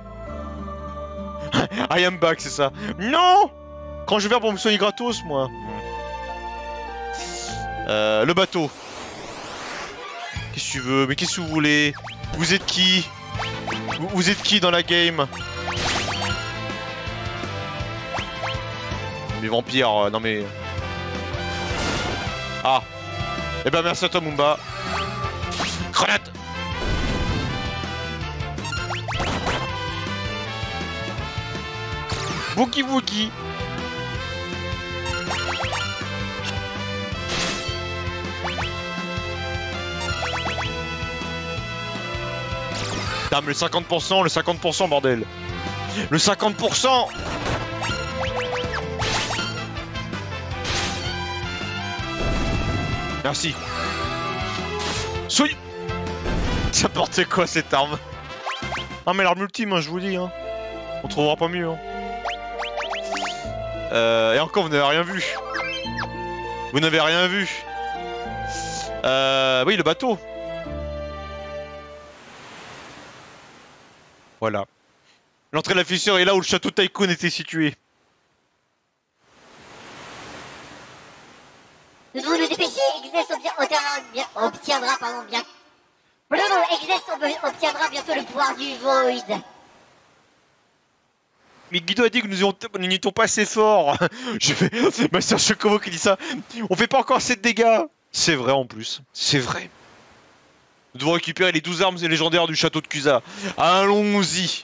am back, c'est ça. Non! Quand je viens pour me soigner gratos, moi. Euh, le bateau. Qu'est-ce que tu veux? Mais qu'est-ce que vous voulez? Vous êtes qui? vous, vous êtes qui dans la game? Mais vampires, euh, non mais... Ah. Eh ben merci à toi, Mumba. Grenade. Wookie Wookie. Putain, mais le cinquante pour cent, le cinquante pour cent, bordel. Le cinquante pour cent. Merci. Soy. Ça portait quoi cette arme? Ah mais l'arme ultime, hein, je vous dis, hein. On trouvera pas mieux, hein. Euh, et encore, vous n'avez rien vu. Vous n'avez rien vu. Euh, oui, le bateau. Voilà. L'entrée de la fissure est là où le château Tycoon était situé. Nous devons nous dépêcher, Exest obtiendra, obtiendra, pardon, bien... Non, non, Exest obtiendra bientôt le pouvoir du Void. Mais Guido a dit que nous n'étions pas assez forts. Je fais... Master Chocobo qui dit ça. On fait pas encore assez de dégâts. C'est vrai en plus. C'est vrai. Nous devons récupérer les douze armes légendaires du château de Kusa. Allons-y.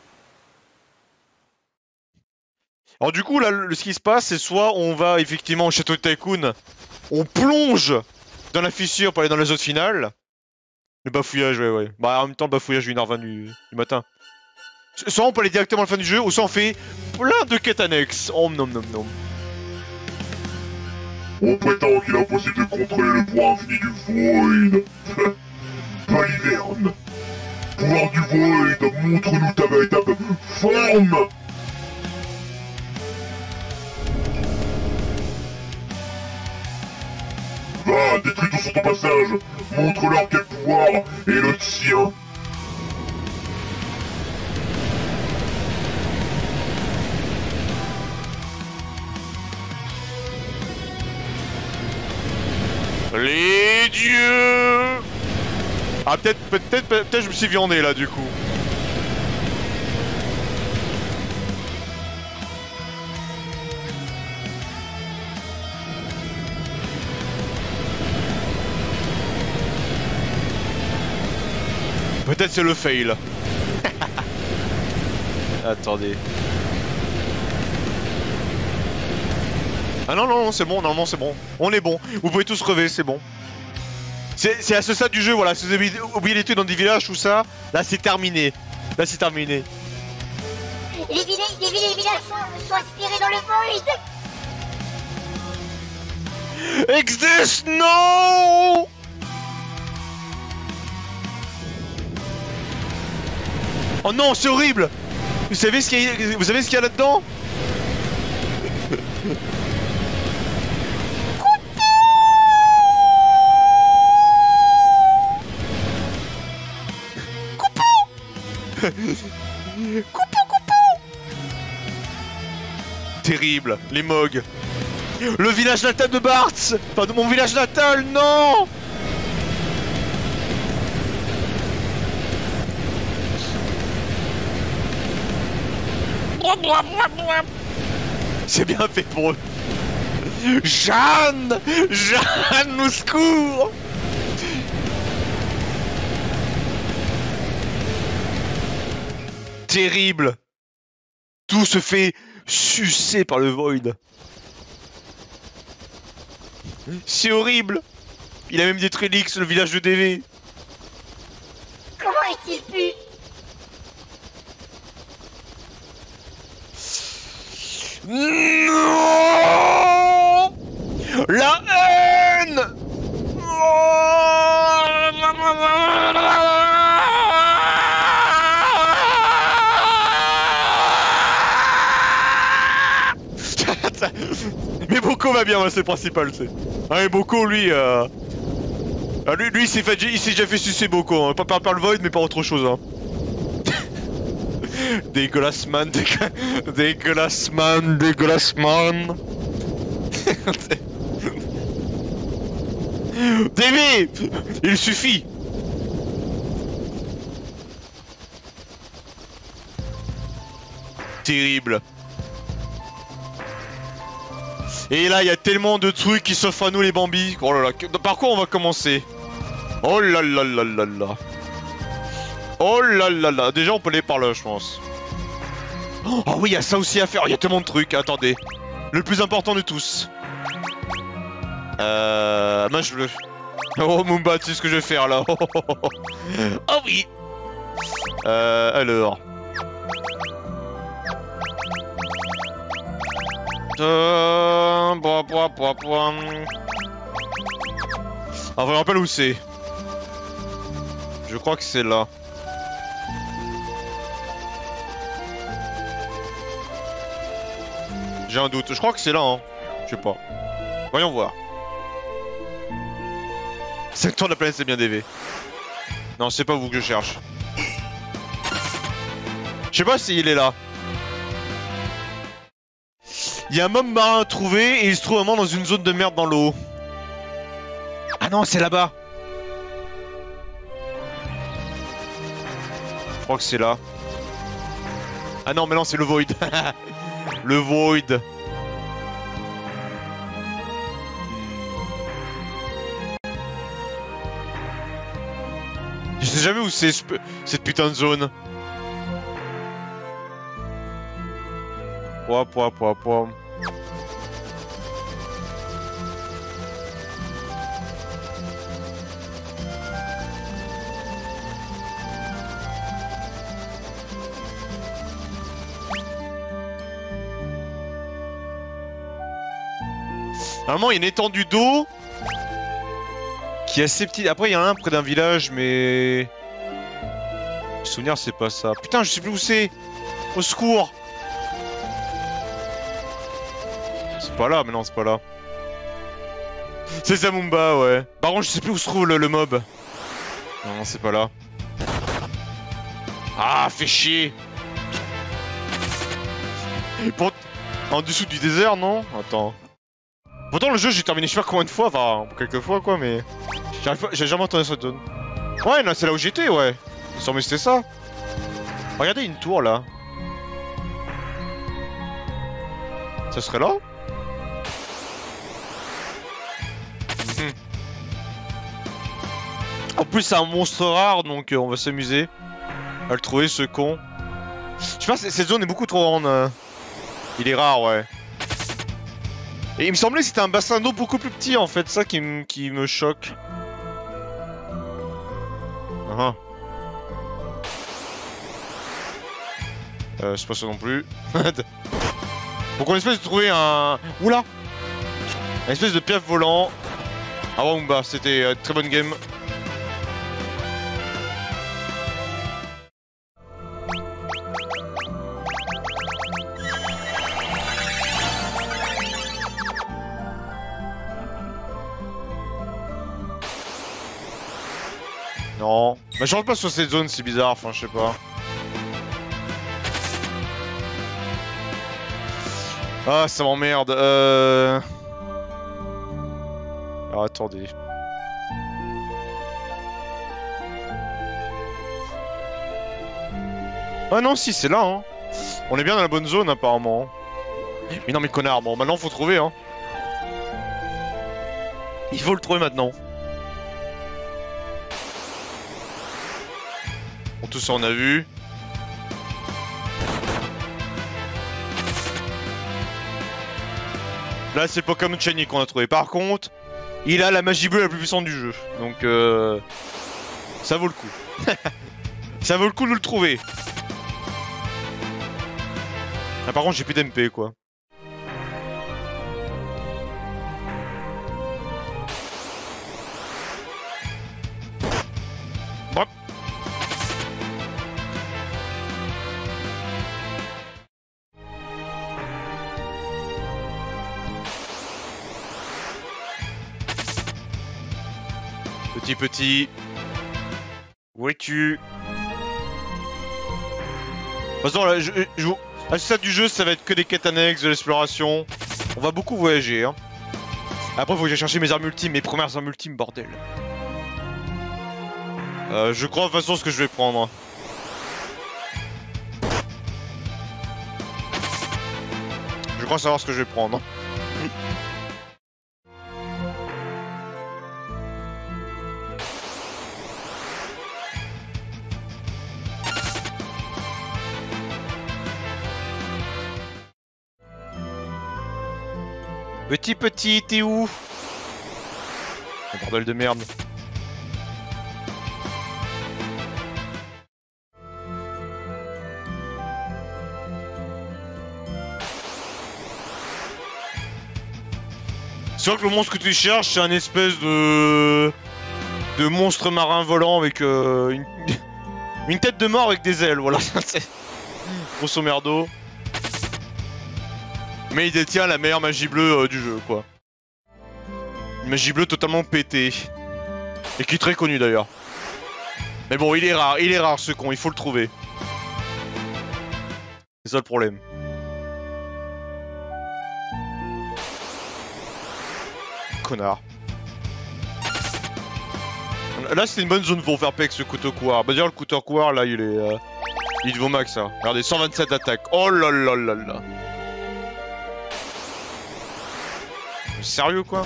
Alors du coup, là, le, ce qui se passe, c'est soit on va effectivement au château de Tycoon, on plonge dans la fissure pour aller dans la zone finale. Le bafouillage, ouais, ouais. Bah en même temps, le bafouillage du une heure vingt du, du matin. Soit on peut aller directement à la fin du jeu, ou soit on fait plein de quêtes annexes. Oh nom nom nom. On prétend qu'il a possible de contrôler le pouvoir infini du Void. Pas l'hiverne. Pouvoir du Void, montre-nous ta véritable forme. sur ton passage. Montre-leur quel pouvoir est le tien. Les dieux. Ah peut-être, peut-être, peut-être je me suis viandé là du coup. Peut-être c'est le fail. Attendez. Ah non, non, non, c'est bon, normalement c'est bon. On est bon. Vous pouvez tous crever, c'est bon. C'est à ce stade du jeu, voilà. Si vous avez oublié les trucs dans des villages, tout ça, là c'est terminé. Là c'est terminé. Les villages, les villages, les villages sont, sont aspirés dans le void. Exist, non. Oh non, c'est horrible. Vous savez ce qu'il y a, vous savez ce qu'il y a là-dedans? Coupon, coupon. Terrible, les Mogs. Le village natal de Bartz. Enfin de mon village natal, non. C'est bien fait pour eux. Jeanne, Jeanne, au secours. Terrible. Tout se fait sucer par le Void. C'est horrible. Il a même détruit l'X, le village de D V. Comment est-il pu? Non. La haine. Mais Boko va bien, c'est le principal, c'est. Ah, et Boko, lui, euh... ah, lui, lui, il s'est fait, il s'est déjà fait sucer Boko, hein. Pas par, par le Void, mais par autre chose, hein. Dégueulasse man, dégueulasse, dégueulasse man, dégueulasse man. Davy, il suffit. Terrible. Et là, il y a tellement de trucs qui s'offrent à nous, les Bambis. Oh là là, par quoi on va commencer? Oh là là là là là. Oh là là là. Déjà, on peut aller par là, je pense. Oh oui, il y a ça aussi à faire. Il y a tellement de trucs. Attendez. Le plus important de tous. Euh... Moi, je le... Oh, Moomba, tu sais ce que je vais faire, là. Oh, oh, oh, oh. Oh oui. Euh... Alors... Euh... Bois, bois, bois, bois. Ah, je me rappelle où c'est. Je crois que c'est là. J'ai un doute. Je crois que c'est là, hein. Je sais pas. Voyons voir. Secteur de la planète, c'est bien D V. Non, c'est pas vous que je cherche. Je sais pas s'il est là. Il y a un mob marin à trouver et il se trouve vraiment dans une zone de merde dans l'eau. Ah non, c'est là-bas. Je crois que c'est là. Ah non, mais non, c'est le Void. Le Void. Je sais jamais où c'est cette putain de zone. Pouah, pouah, pouah, pouah. Normalement, il y a une étendue d'eau qui est assez petite. Après, il y en a un près d'un village, mais... Souvenir, c'est pas ça. Putain, je sais plus où c'est. Au secours. C'est pas là, mais non, c'est pas là. C'est Zamumba, ouais. Par contre, je sais plus où se trouve le, le mob. Non, c'est pas là. Ah, fait chier. Pour... En dessous du désert, non? Attends. Pourtant, le jeu, j'ai terminé je sais pas combien de fois, enfin, quelques fois, quoi, mais... J'ai jamais entendu cette zone. Ouais, non, c'est là où j'étais, ouais. Il me semblait que c'était ça. Regardez, une tour, là. Ça serait là? Hmm. En plus, c'est un monstre rare, donc euh, on va s'amuser à le trouver, ce con. Je sais pas, cette zone est beaucoup trop grande. Euh... Il est rare, ouais. Et il me semblait que c'était un bassin d'eau beaucoup plus petit, en fait, ça qui, qui me choque. Uh -huh. Euh, c'est pas ça non plus. Donc on espèce de trouver un... Oula! Une espèce de piaf volant. Ah Wumba, c'était une très bonne game. Non. Bah je rentre pas sur cette zone, c'est bizarre, enfin je sais pas. Ah ça m'emmerde. Euh... Alors attendez. Ah non si c'est là hein. On est bien dans la bonne zone apparemment. Mais non mais connard, bon maintenant faut trouver hein. Il faut le trouver maintenant. Bon, tout ça on a vu. Là c'est Pokémon Shiny qu'on a trouvé. Par contre, il a la magie bleue la plus puissante du jeu. Donc euh... ça vaut le coup. Ça vaut le coup de le trouver. Ah, par contre j'ai plus d'M P quoi. Hop. Petit petit. Où es-tu? De toute façon là, je, je, je, à ce stade du jeu ça va être que des quêtes annexes, de l'exploration. On va beaucoup voyager hein. Après faut que j'aille chercher mes armes ultimes, mes premières armes ultimes bordel. Euh, je crois de toute façon ce que je vais prendre. Je crois savoir ce que je vais prendre. Petit petit, t'es où? Oh, bordel de merde. C'est vrai que le monstre que tu cherches, c'est un espèce de... de monstre marin volant avec euh, une... une tête de mort avec des ailes, voilà. Grosso merdo. Mais il détient la meilleure magie bleue euh, du jeu, quoi. Une magie bleue totalement pétée. Et qui est très connue d'ailleurs. Mais bon, il est rare, il est rare ce con, il faut le trouver. C'est ça le problème. Connard. Là, c'est une bonne zone pour faire pec ce couteau couard. Bah, d'ailleurs, le couteau couard, là, il est. Euh... Il vaut max, ça. Regardez, cent vingt-sept d'attaque. Oh là là là là. Sérieux quoi?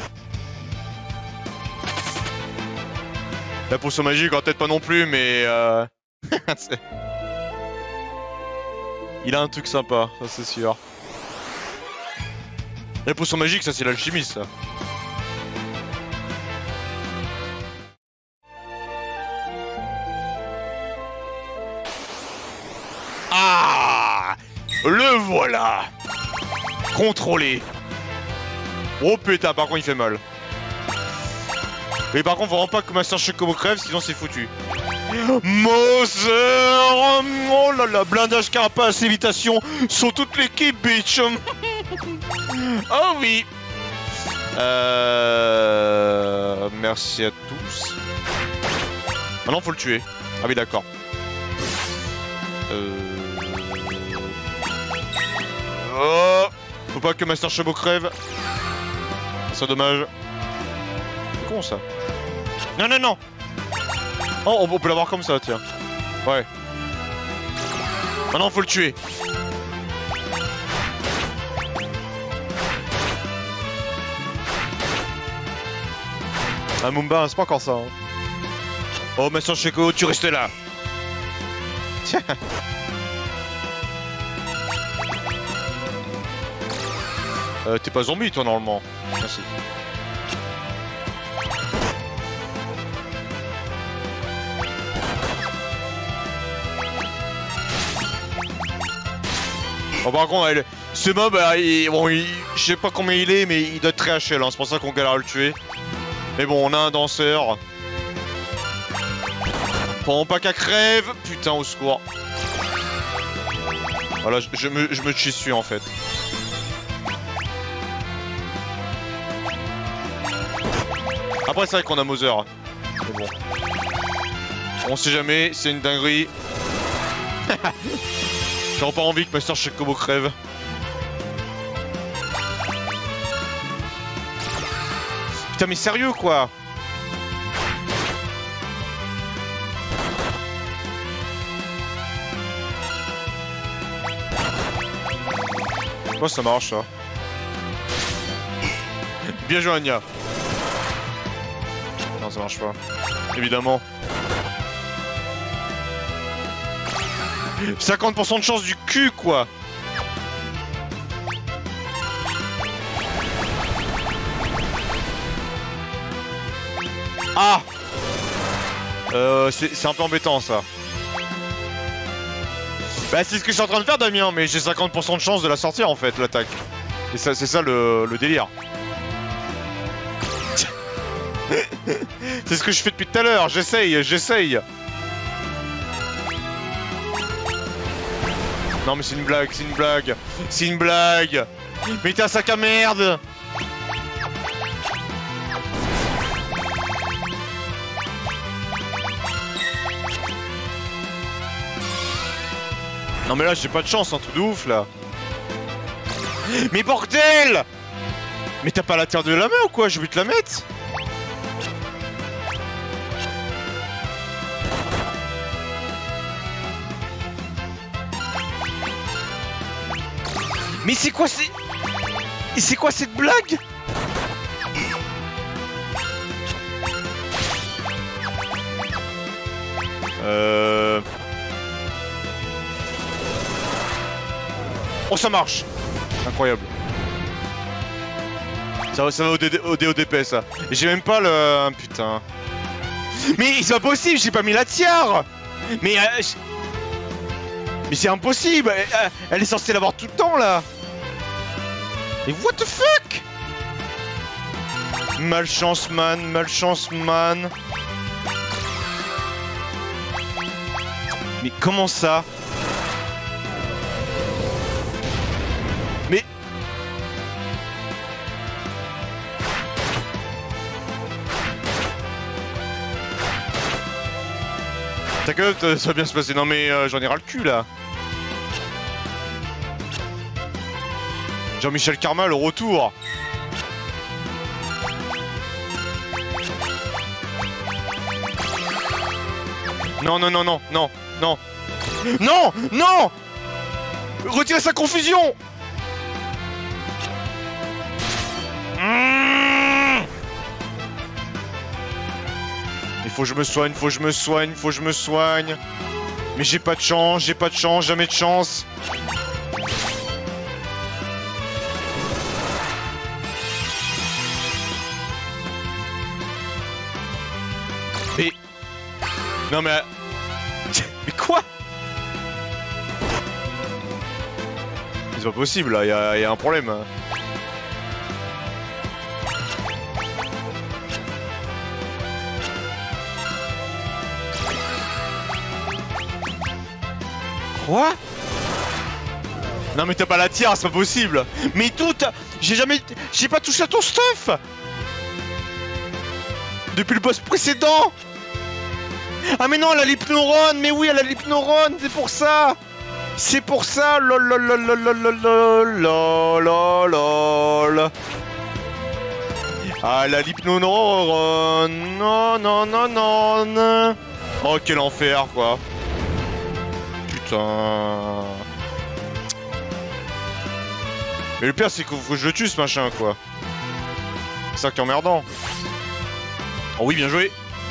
La potion magique, peut-être pas non plus, mais euh... il a un truc sympa, ça c'est sûr. La potion magique, ça c'est l'alchimie, ça. Ah, le voilà. Contrôlé. Oh putain, par contre il fait mal. Mais par contre, vraiment pas que Master Chocobo crève, sinon c'est foutu. Mother! Oh là là, blindage, carapace, évitation sur toute l'équipe, bitch. Oh oui. Euh... Merci à tous. Maintenant faut le tuer. Ah oui d'accord. Euh... Oh, faut pas que Master Chabot crève. C'est dommage. C'est con ça. Non non non. Oh on peut l'avoir comme ça tiens. Ouais. Maintenant faut le tuer. Ah Mumba, c'est pas encore ça. Hein. Oh Master Sheko, tu restes là. Tiens. Euh, t'es pas zombie toi normalement. Merci. Oh par contre, elle... ce mob, il... bon, il... je sais pas combien il est, mais il doit être très H L, hein. C'est pour ça qu'on galère à le tuer. Mais bon, on a un danseur. Pendant pas qu'à crève. Putain, au secours. Voilà, je, je me, je me chie dessus en fait. Après, c'est vrai qu'on a Mother. Mais bon. On sait jamais, c'est une dinguerie. J'aurais pas envie que Master Chocobo crève. Putain, mais sérieux quoi? Oh, ça marche ça. Bien joué Anya. Non, ça marche pas. Évidemment. cinquante pour cent de chance du cul quoi. Ah euh, c'est un peu embêtant ça. Bah c'est ce que je suis en train de faire Damien, mais j'ai cinquante pour cent de chance de la sortir en fait, l'attaque. Et ça, c'est ça le, le délire. C'est ce que je fais depuis tout à l'heure, j'essaye, j'essaye. Non mais c'est une blague, c'est une blague. C'est une blague. Mais t'es un sac à merde. Non mais là j'ai pas de chance, un truc de ouf là. Mais bordel! Mais t'as pas la terre de la main ou quoi? Je vais te la mettre. Mais c'est quoi c'est... C'est quoi cette blague? Euh... Oh ça marche. Incroyable. Ça, ça va au, D, au D O D P ça. J'ai même pas le... Putain. Mais c'est pas possible, j'ai pas mis la tiare. Mais... Euh, Mais c'est impossible. Elle, elle est censée l'avoir tout le temps là. Mais what the fuck? Malchance man, malchance man. Mais comment ça? Mais... T'inquiète, ça va bien se passer. Non mais euh, j'en ai ras le cul là. Jean-Michel Karma, le retour. Non, non, non, non, non, non. Non, non. Retirez sa confusion. Mmh. Il faut que je me soigne, il faut que je me soigne, il faut que je me soigne. Mais j'ai pas de chance, j'ai pas de chance, jamais de chance. Mais... Non mais... Mais quoi? C'est pas possible là, y'a y a un problème. Quoi? Non mais t'as pas la tiare, c'est pas possible. Mais tout, j'ai jamais... J'ai pas touché à ton stuff. Depuis le boss précédent. Ah mais non, elle a l'hypneurone. Mais oui, elle a l'hypneurone, c'est pour ça. C'est pour ça, lol lol lol lol lol lol lol lol lol. Ah, elle a l'hypneurone. Non, non, non, non. Oh, quel enfer, quoi. Putain. Mais le pire, c'est qu'il faut que je le tue, ce machin, quoi. C'est ça qui est emmerdant. Oh oui, bien joué.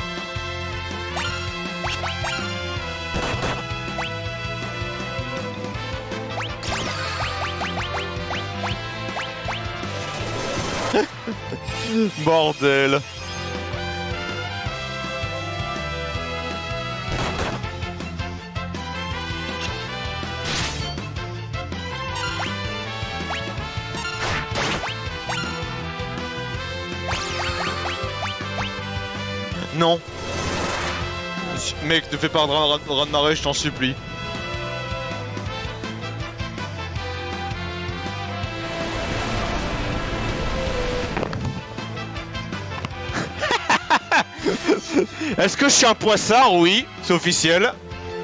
Bordel. Non. Mec, ne fais pas un raz de marée, je t'en supplie. Est-ce que je suis un poissard? Oui, c'est officiel.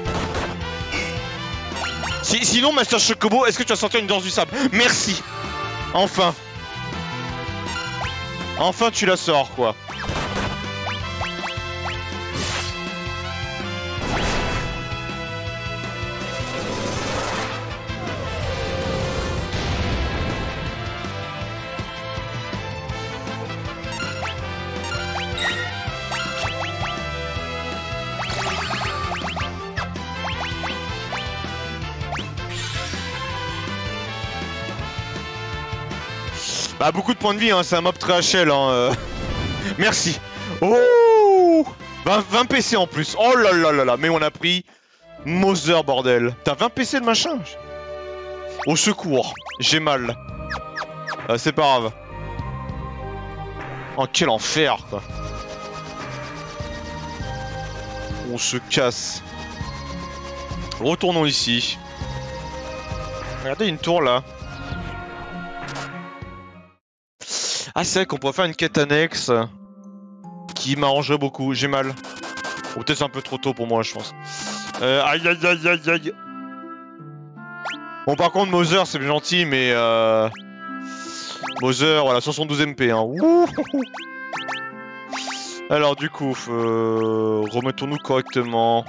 Si, sinon, Master Chocobo, est-ce que tu as sorti une danse du sable? Merci. Enfin. Enfin, tu la sors, quoi. Bah beaucoup de points de vie, hein, c'est un mob très H L, hein. Euh... Merci. Oh, vingt, vingt P C en plus. Oh là là là là, mais on a pris Mother, bordel. T'as vingt P C le machin? Au secours, j'ai mal. Euh, c'est pas grave. Oh quel enfer, quoi. On se casse. Retournons ici. Regardez une tour là. Ah c'est vrai qu'on pourrait faire une quête annexe qui m'arrangerait beaucoup, j'ai mal. Ou peut-être c'est un peu trop tôt pour moi je pense. Euh, aïe aïe aïe aïe aïe. Bon par contre Mother c'est bien gentil mais euh... Mother voilà soixante-douze M P hein. Ouh. Alors du coup, euh... remettons-nous correctement.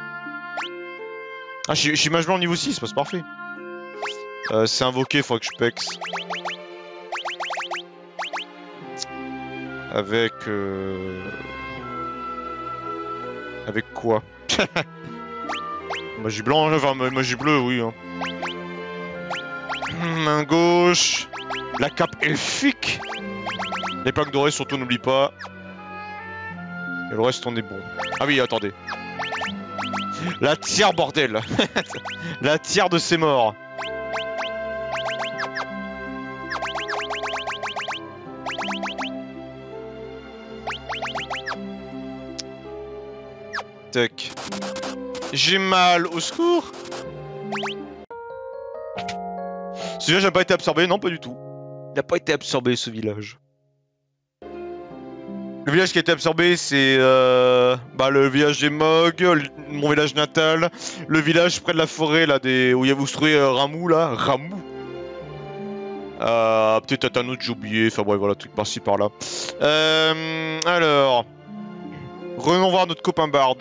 Ah je suis mage blanc niveau six, c'est parfait. Euh, c'est invoqué, faudrait que je pexe. Avec... Euh... Avec quoi? Magie blanche, enfin magie bleue, oui. Hein. Main gauche. La cape elfique. Les plaques dorées surtout, n'oublie pas. Et le reste on est bon. Ah oui, attendez. La tiare, bordel. La tiare de ses morts. Tac. J'ai mal, au secours. Ce village n'a pas été absorbé, non pas du tout. Il n'a pas été absorbé ce village. Le village qui a été absorbé c'est euh, bah, le village des Mogs, mon village natal, le village près de la forêt là des où il y a vous trouvez euh, Ramou là, Ramou. Euh, peut-être un autre j'ai oublié, enfin bref voilà, truc par-ci par-là. Euh, alors... Revenons voir notre copain Bard.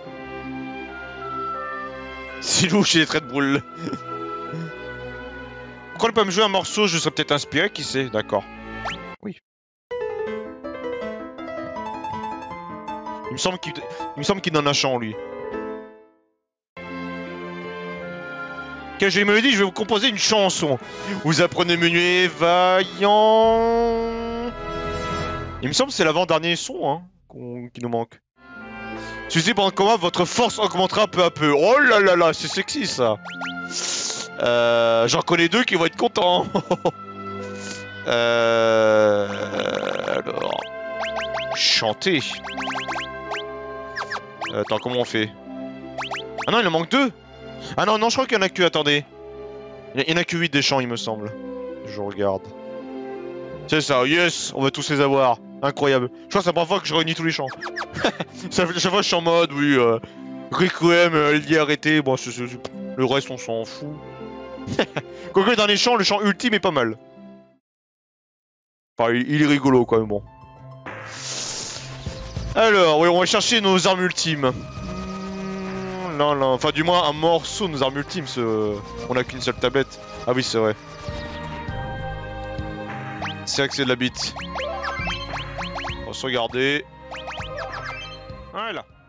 Silou chez les traits de boule. Pourquoi ne pas me jouer un morceau? Je serais peut-être inspiré, qui sait? D'accord. Oui. Il me semble qu'il il me semble qu'il donne un chant lui. Ok, j'ai une mélodie, je vais vous composer une chanson. Vous apprenez menuet vaillant. Il me semble que c'est l'avant-dernier son hein, qui nous manque. Suivez pendant le combat, votre force augmentera peu à peu. Oh là là là, c'est sexy ça. Euh, J'en connais deux qui vont être contents. euh, alors... Chanter. Euh, attends, comment on fait? Ah non, il en manque deux. Ah non, non, je crois qu'il y en a que, attendez. Il y en a que huit des champs, il me semble. Je regarde. C'est ça, yes, on va tous les avoir. Incroyable. Je crois que c'est la première fois que je réunis tous les champs. Ça fait chaque fois je suis en mode, oui, euh, Requiem, euh, il y est arrêté, bon, c'est, c'est, c'est... le reste on s'en fout. Quoique dans les champs, le champ ultime est pas mal. Enfin, il, il est rigolo quand même, bon. Alors, oui, on va chercher nos armes ultimes. Non, non, enfin du moins un morceau de nos armes ultimes, ce... on a qu'une seule tablette. Ah oui, c'est vrai. C'est vrai que c'est de la bite. On va se regarder. Voilà.